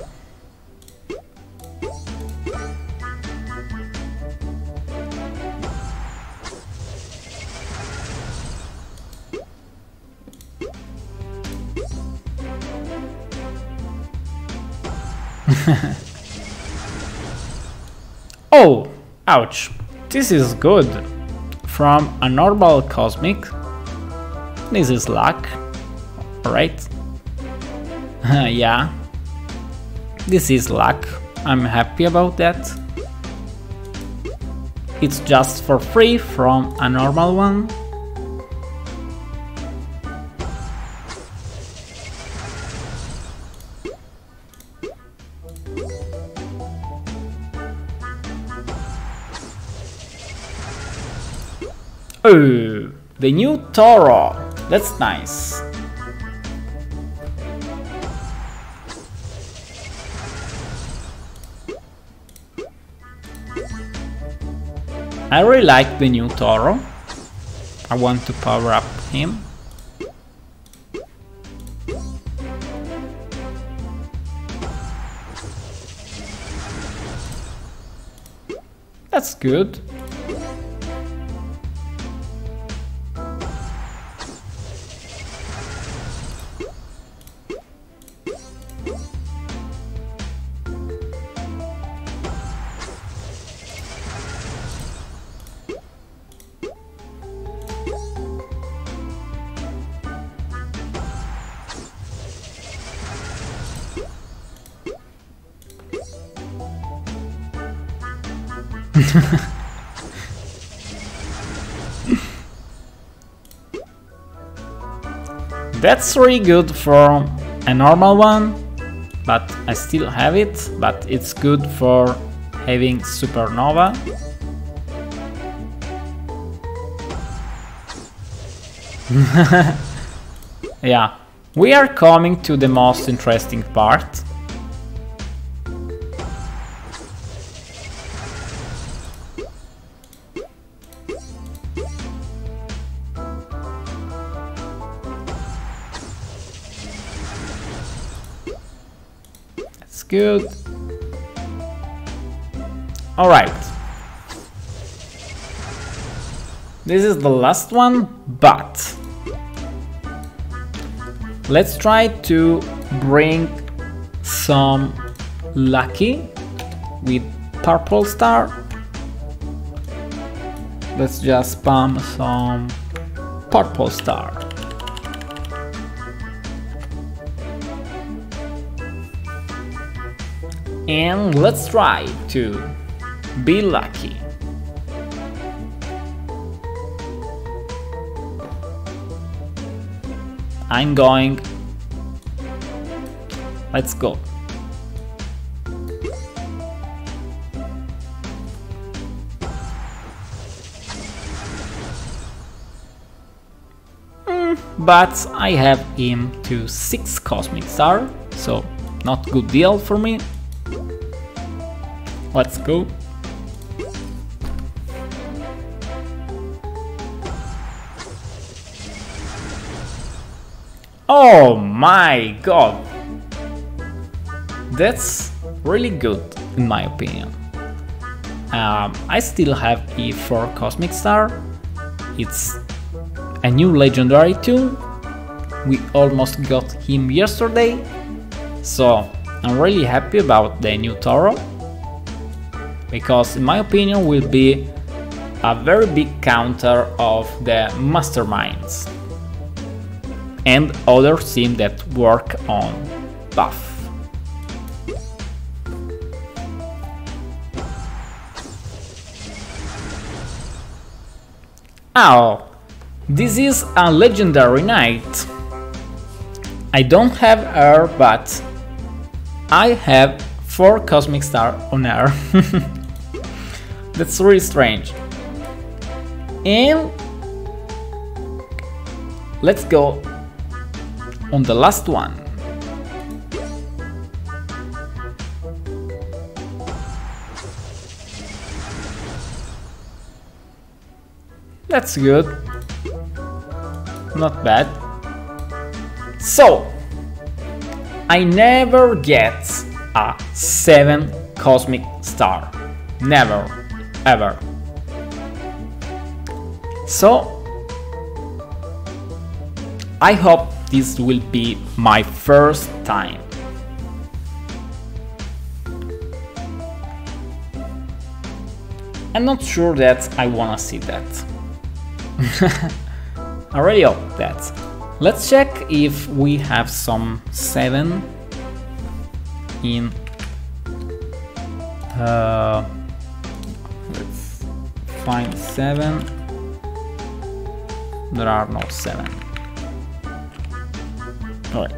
Oh, ouch. This is good. From a normal cosmic. This is luck. Alright. Yeah. This is luck. I'm happy about that. It's just for free from a normal one. Oh, the new Toro. That's nice. I really like the new Toro. I want to power up him. That's good. That's really good for a normal one, but I still have it, but it's good for having Supernova. Yeah, we are coming to the most interesting part. Good. All right. This is the last one, but let's try to bring some lucky with purple star. Let's just spam some purple star. And let's try to be lucky. I'm going. Let's go. But I have him to 6 cosmic star, so not good deal for me. Let's go. Oh my god! That's really good in my opinion. I still have a 4 Cosmic Star. It's a new legendary too. We almost got him yesterday, so I'm really happy about the new Toro, because in my opinion will be a very big counter of the Masterminds and other teams that work on buff. Oh, this is a legendary knight. I don't have her, but I have 4 Cosmic Star on her. That's really strange. And let's go on the last one. That's good. Not bad. So, I never get a 7 cosmic star. Never, ever. So, I hope this will be my first time. I'm not sure that I wanna see that. I really hope that. Let's check if we have some 7 in let's find 7. There are no 7. Alright.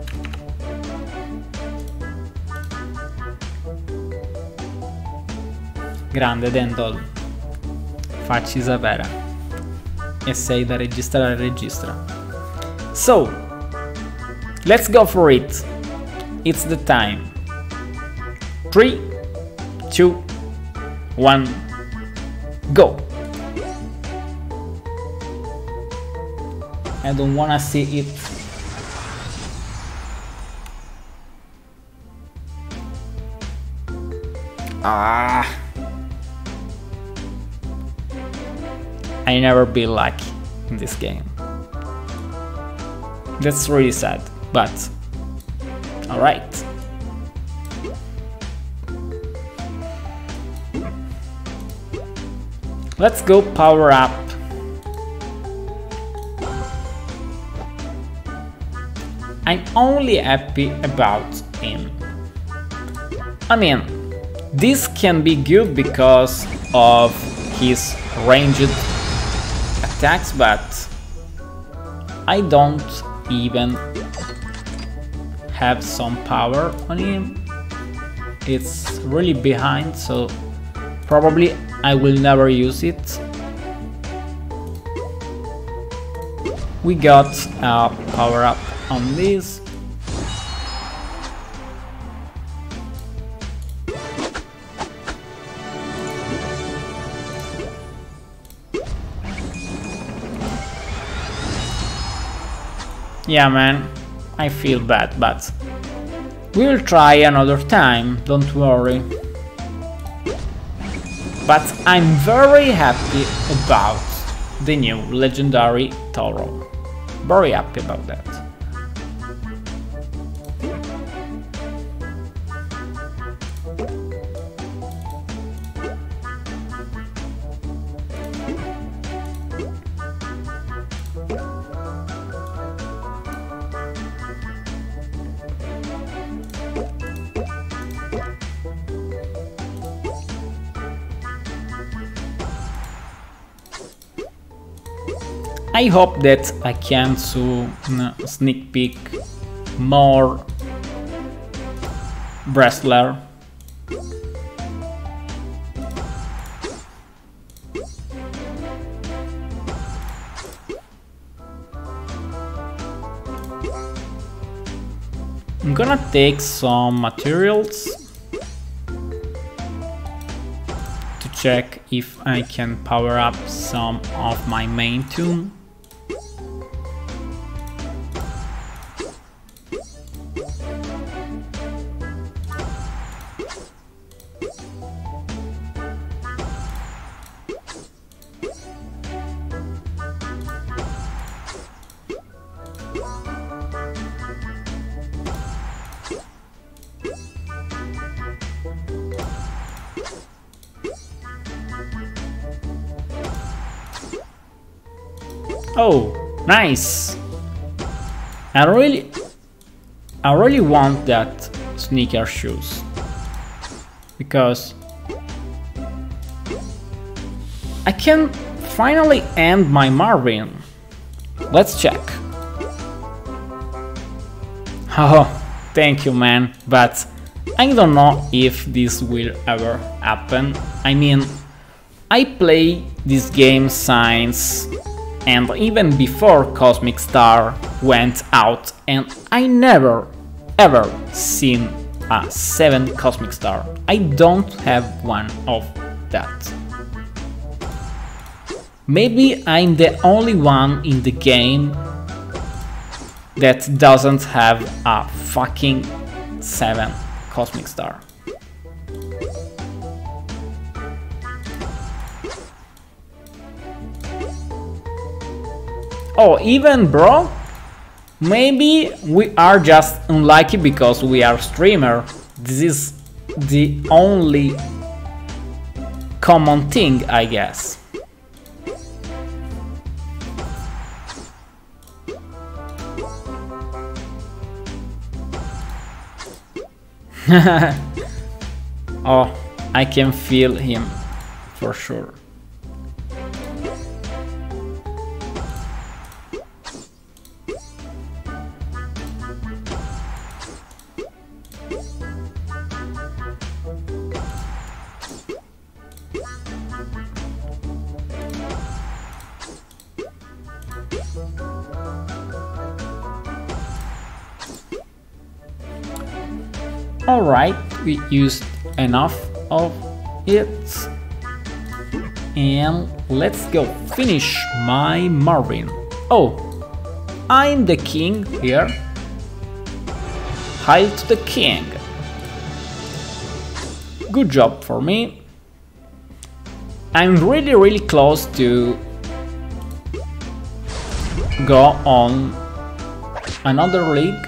Grande Dendol, facci sapere. E sei da registrare, registra. So, let's go for it. It's the time. 3, 2, 1, go. I don't wanna see it. Ah. I never be lucky in this game. That's really sad, but alright. Let's go power up. I'm only happy about him. I mean, this can be good because of his ranged attacks, but I don't even have some power on him. It's really behind, so probably I will never use it. We got a power up on this. Yeah, man, I feel bad, but we'll try another time, don't worry. But I'm very happy about the new legendary Toro. Very happy about that. I hope that I can sneak peek more wrestler. I'm gonna take some materials to check if I can power up some of my main tune. Oh, nice! I really want that sneaker shoes because I can finally end my Marvin. Let's check. Oh, thank you, man, but I don't know if this will ever happen. I mean, I play this game since and even before Cosmic Star went out, and I never ever seen a 7 Cosmic Star. I don't have one of that. Maybe I'm the only one in the game that doesn't have a fucking 7 Cosmic Star. Oh, even bro? Maybe we are just unlucky because we are streamer. This is the only common thing, I guess. Oh, I can feel him for sure. Alright, we used enough of it, and let's go finish my Marvin. Oh, I'm the king here. Hail to the king. Good job for me. I'm really close to go on another league.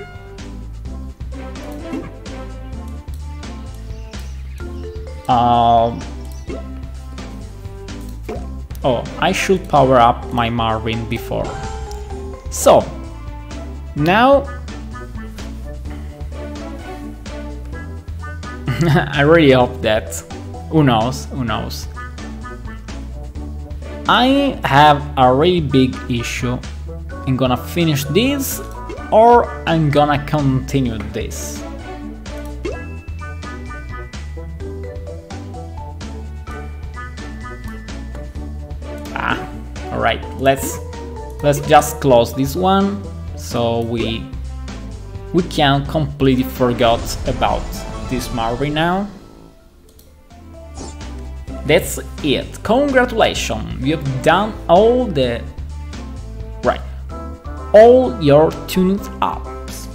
Oh, I should power up my Marvin before. So, now I really hope that, who knows. I have a really big issue. I'm gonna finish this or I'm gonna continue this. Alright, let's just close this one so we can completely forget about this Marvin now. That's it. Congratulations, you have done all your tuned ups.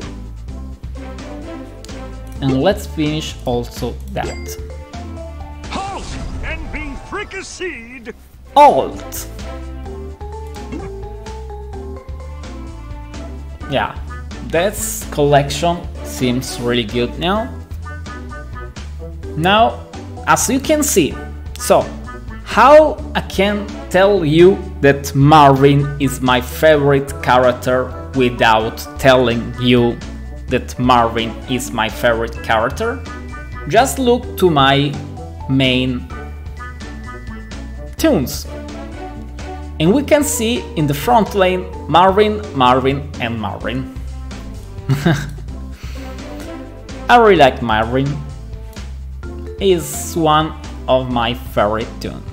And let's finish also that. Halt and be fricasseed. Alt. Yeah, that collection seems really good now. Now, as you can see, so how I can tell you that Marvin is my favorite character without telling you that Marvin is my favorite character? Just look to my main tunes. And we can see in the front lane Marvin, and Marvin. I really like Marvin. He's one of my favorite tunes.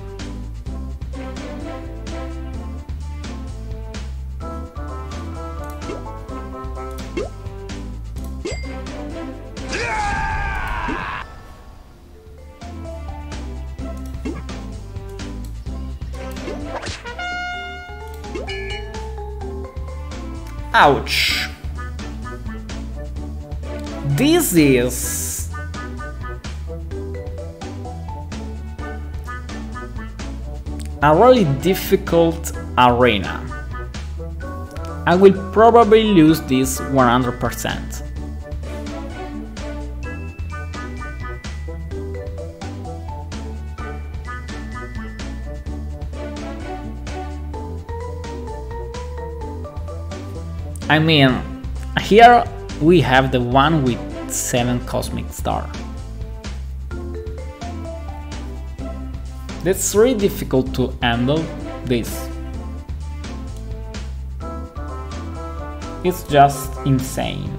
Ouch! This is a really difficult arena. I will probably lose this 100%. I mean, here we have the one with 7 Cosmic Star. That's really difficult to handle this. It's just insane.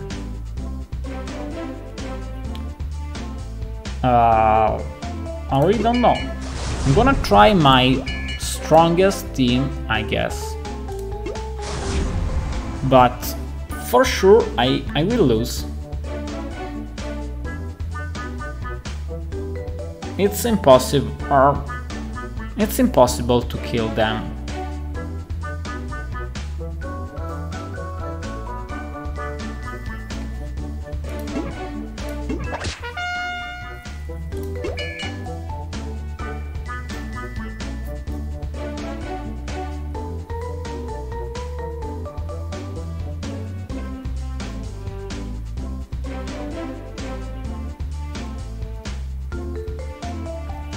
I really don't know. I'm gonna try my strongest team, I guess. But for sure I will lose. It's impossible to kill them.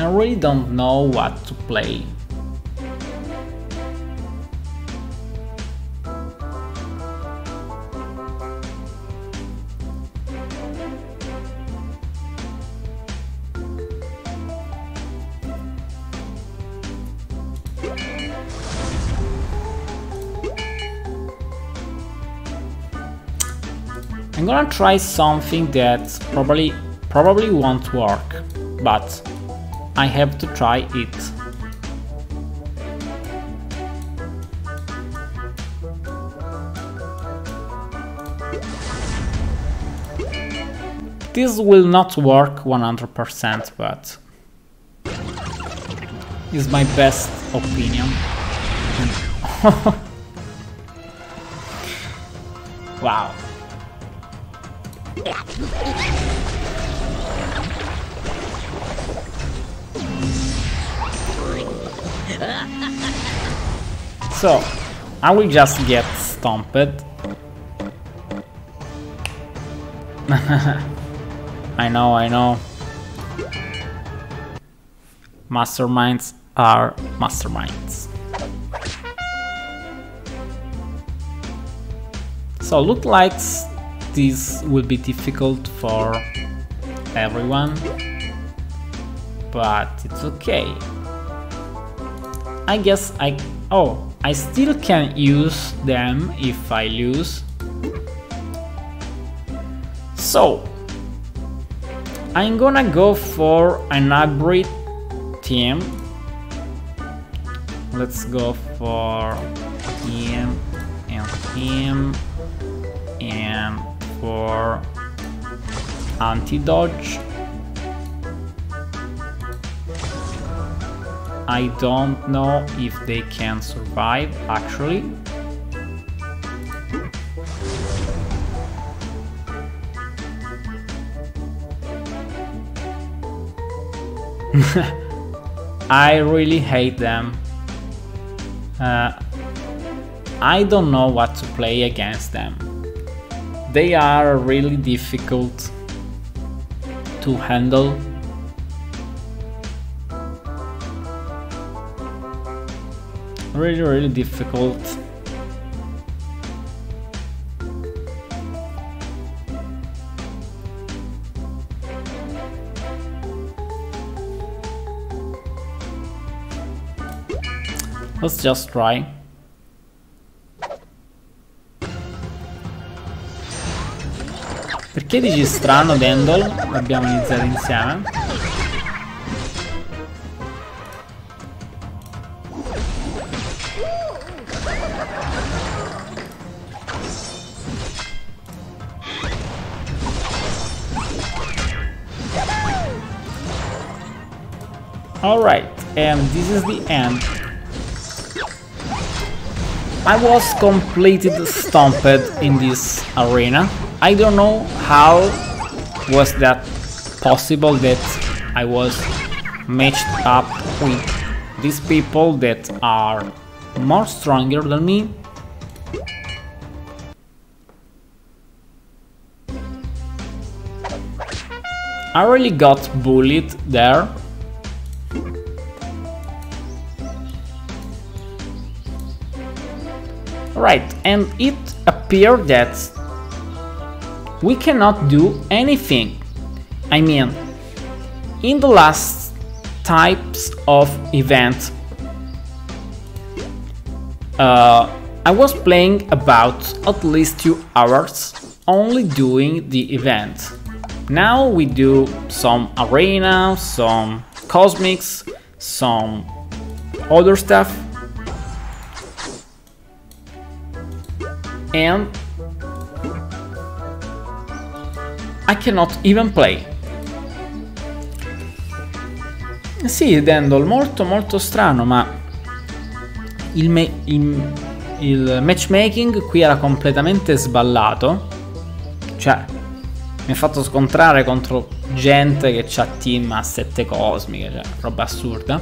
I really don't know what to play. I'm gonna try something that probably won't work, but I have to try it. This will not work 100%, but is my best opinion. Wow. So, I will just get stomped. I know. Masterminds are masterminds. So, look like this will be difficult for everyone, but it's okay. I guess I still can use them if I lose. So I'm gonna go for an hybrid team. Let's go for him and him, and for anti-dodge. I don't know if they can survive actually. I really hate them. I don't know what to play against them. They are really difficult to handle. Really difficult. Let's just try. Perché dici strano, Dendol? L'abbiamo iniziato insieme. Alright, and this is the end. I was completely stomped in this arena. I don't know how was that possible that I was matched up with these people that are more stronger than me. I really got bullied there. Right, and it appeared that we cannot do anything. I mean, in the last types of event, I was playing about at least 2 hours only doing the event. Now we do some arena, some cosmics, some other stuff. And I cannot even play. Sì, Dendol, molto strano, ma il matchmaking qui era completamente sballato. Cioè, mi ha fatto scontrare contro gente che c'ha team a 7 cosmiche, cioè roba assurda.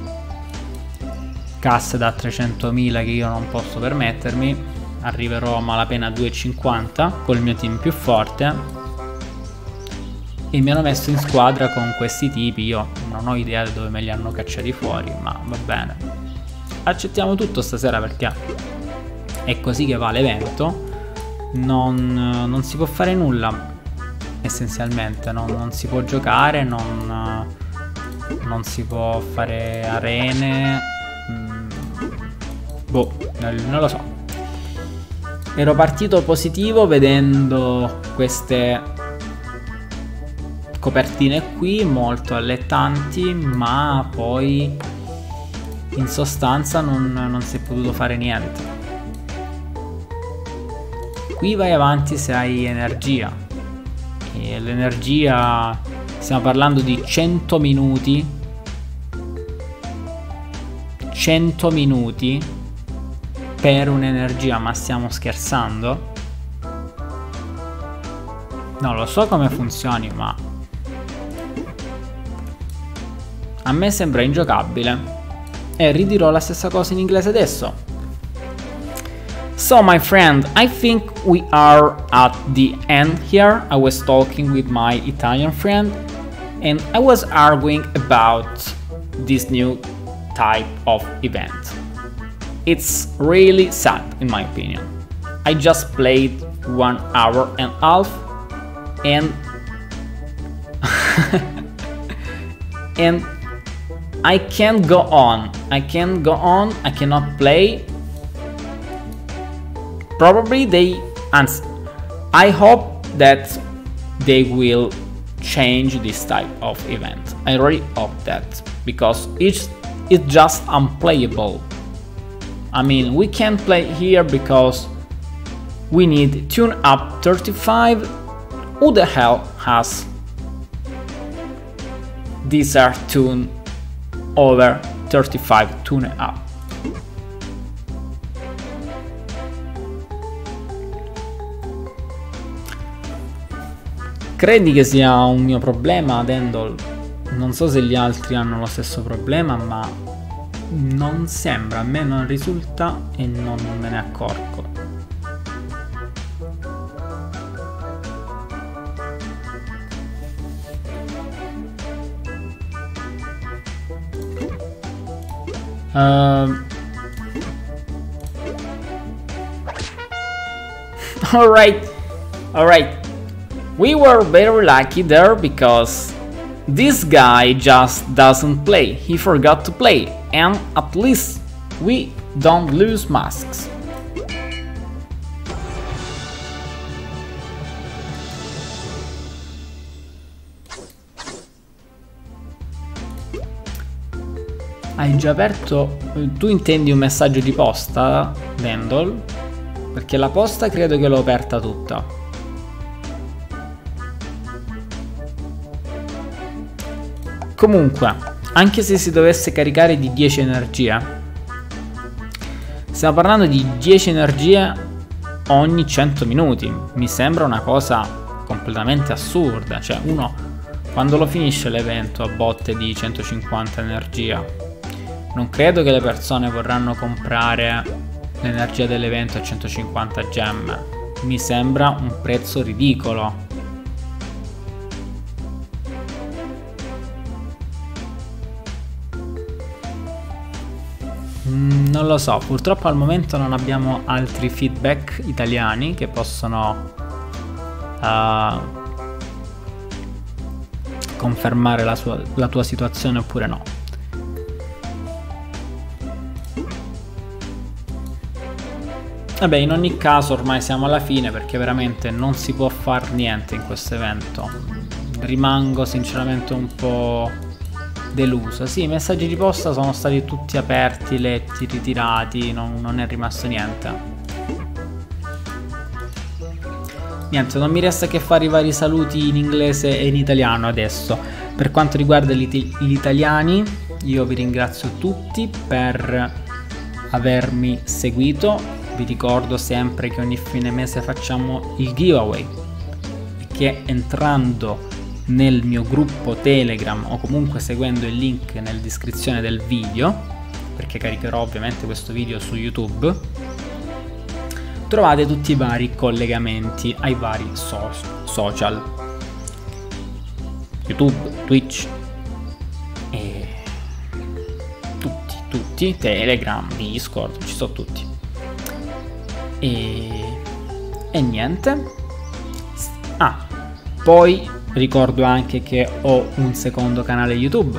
Casse da 300.000 che io non posso permettermi. Arriverò a malapena a 2,50 col mio team più forte. e mi hanno messo in squadra con questi tipi. Io non ho idea di dove me li hanno cacciati fuori, ma va bene, accettiamo tutto stasera perché è così che va l'evento. Non si può fare nulla essenzialmente, non si può giocare, non si può fare arene, boh, non lo so. Ero partito positivo vedendo queste copertine qui molto allettanti, ma poi in sostanza non si è potuto fare niente. Qui vai avanti se hai energia, e l'energia, stiamo parlando di 100 minuti 100 minuti per un'energia, ma stiamo scherzando? Non lo so come funzioni, ma a me sembra ingiocabile, e ridirò la stessa cosa in inglese adesso. So my friend, I think we are at the end here. I was talking with my Italian friend and I was arguing about this new type of event. It's really sad in my opinion. I just played 1 hour and a half and and I can't go on. I cannot play. Probably I hope that they will change this type of event. I really hope that, because it's just unplayable. I mean, we can't play here because we need tune up 35. Who the hell has Desert tune over 35 tune up? Credi che sia un mio problema, Dendol? Non so se gli altri hanno lo stesso problema, ma non sembra, a me non risulta e non me ne accorgo. Alright. We were very lucky there because this guy just doesn't play. He forgot to play, and at least we don't lose masks. Hai già aperto? Tu intendi un messaggio di posta, Dendol? Perché la posta credo che l'ho aperta tutta. Comunque, anche se si dovesse caricare di 10 energie, stiamo parlando di 10 energie ogni 100 minuti. Mi sembra una cosa completamente assurda. Cioè, uno quando lo finisce l'evento a botte di 150 energia, non credo che le persone vorranno comprare l'energia dell'evento a 150 gemme. Mi sembra un prezzo ridicolo. Non lo so, purtroppo al momento non abbiamo altri feedback italiani che possono confermare la tua situazione oppure no. Vabbè, in ogni caso ormai siamo alla fine, perché veramente non si può far niente in questo evento. Rimango sinceramente un po' deluso. Sì, i messaggi di posta sono stati tutti aperti, letti, ritirati, non è rimasto niente. Niente, non mi resta che fare i vari saluti in inglese e in italiano adesso. Per quanto riguarda gli italiani, io vi ringrazio tutti per avermi seguito. Vi ricordo sempre che ogni fine mese facciamo il giveaway e che entrando nel mio gruppo Telegram o comunque seguendo il link nella descrizione del video, perché caricherò ovviamente questo video su YouTube, trovate tutti i vari collegamenti ai vari social. YouTube, Twitch, e tutti, Telegram, Discord, ci sono tutti. E niente. Poi ricordo anche che ho un secondo canale YouTube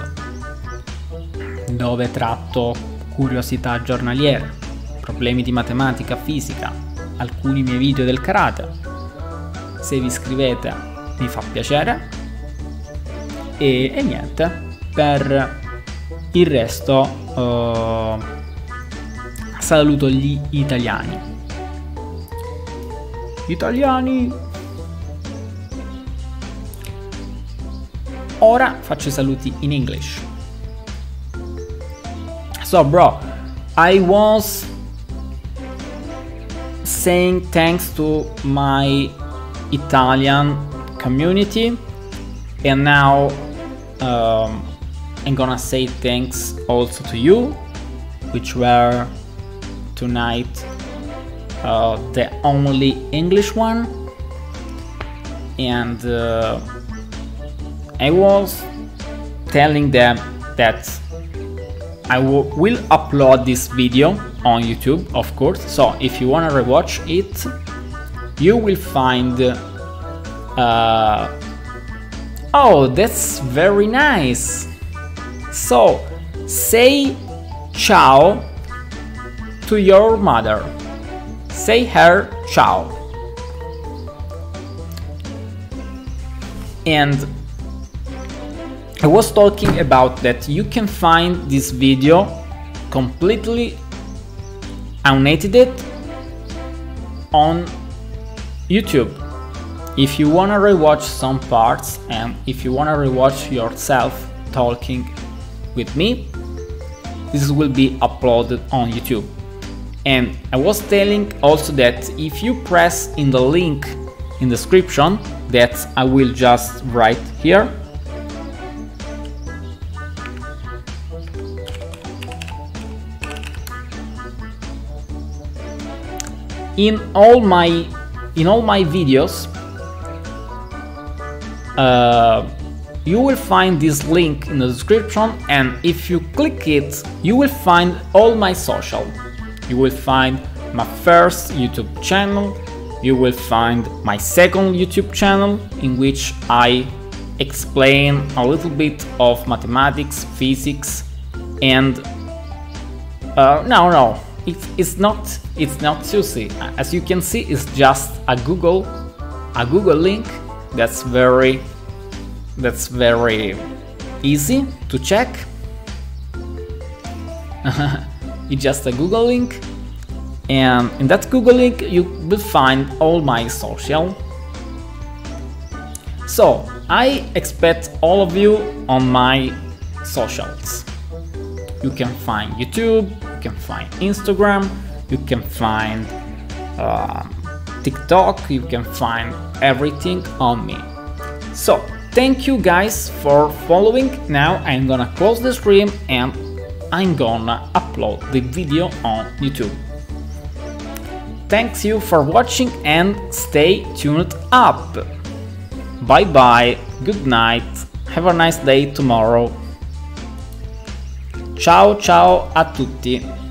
dove tratto curiosità giornaliere, problemi di matematica, fisica, alcuni miei video del karate. Se vi iscrivete mi fa piacere. E niente, per il resto saluto gli italiani. Ora faccio i saluti in English. So bro, I was saying thanks to my Italian community, and now I'm gonna say thanks also to you, which were tonight the only English one. And I was telling them that I will upload this video on YouTube, of course, so if you wanna rewatch it, you will find oh, that's very nice. So say ciao to your mother. Say her ciao. And I was talking about that you can find this video completely unedited on YouTube. If you wanna rewatch some parts, and if you wanna rewatch yourself talking with me, this will be uploaded on YouTube. And I was telling also that if you press in the link in the description that I will just write here, in all my videos, you will find this link in the description, and if you click it, you will find all my social. You will find my first YouTube channel, you will find my second YouTube channel in which I explain a little bit of mathematics, physics, and no, it's not Susie. As you can see, it's just a Google link. That's very easy to check. It's just a Google link, and in that Google link you will find all my social. So I expect all of you on my socials. You can find YouTube, you can find Instagram, you can find TikTok, you can find everything on me. So thank you guys for following. Now I'm gonna close the stream and I'm gonna upload the video on YouTube. Thanks you for watching and stay tuned up. Bye bye, good night, have a nice day tomorrow. Ciao ciao a tutti.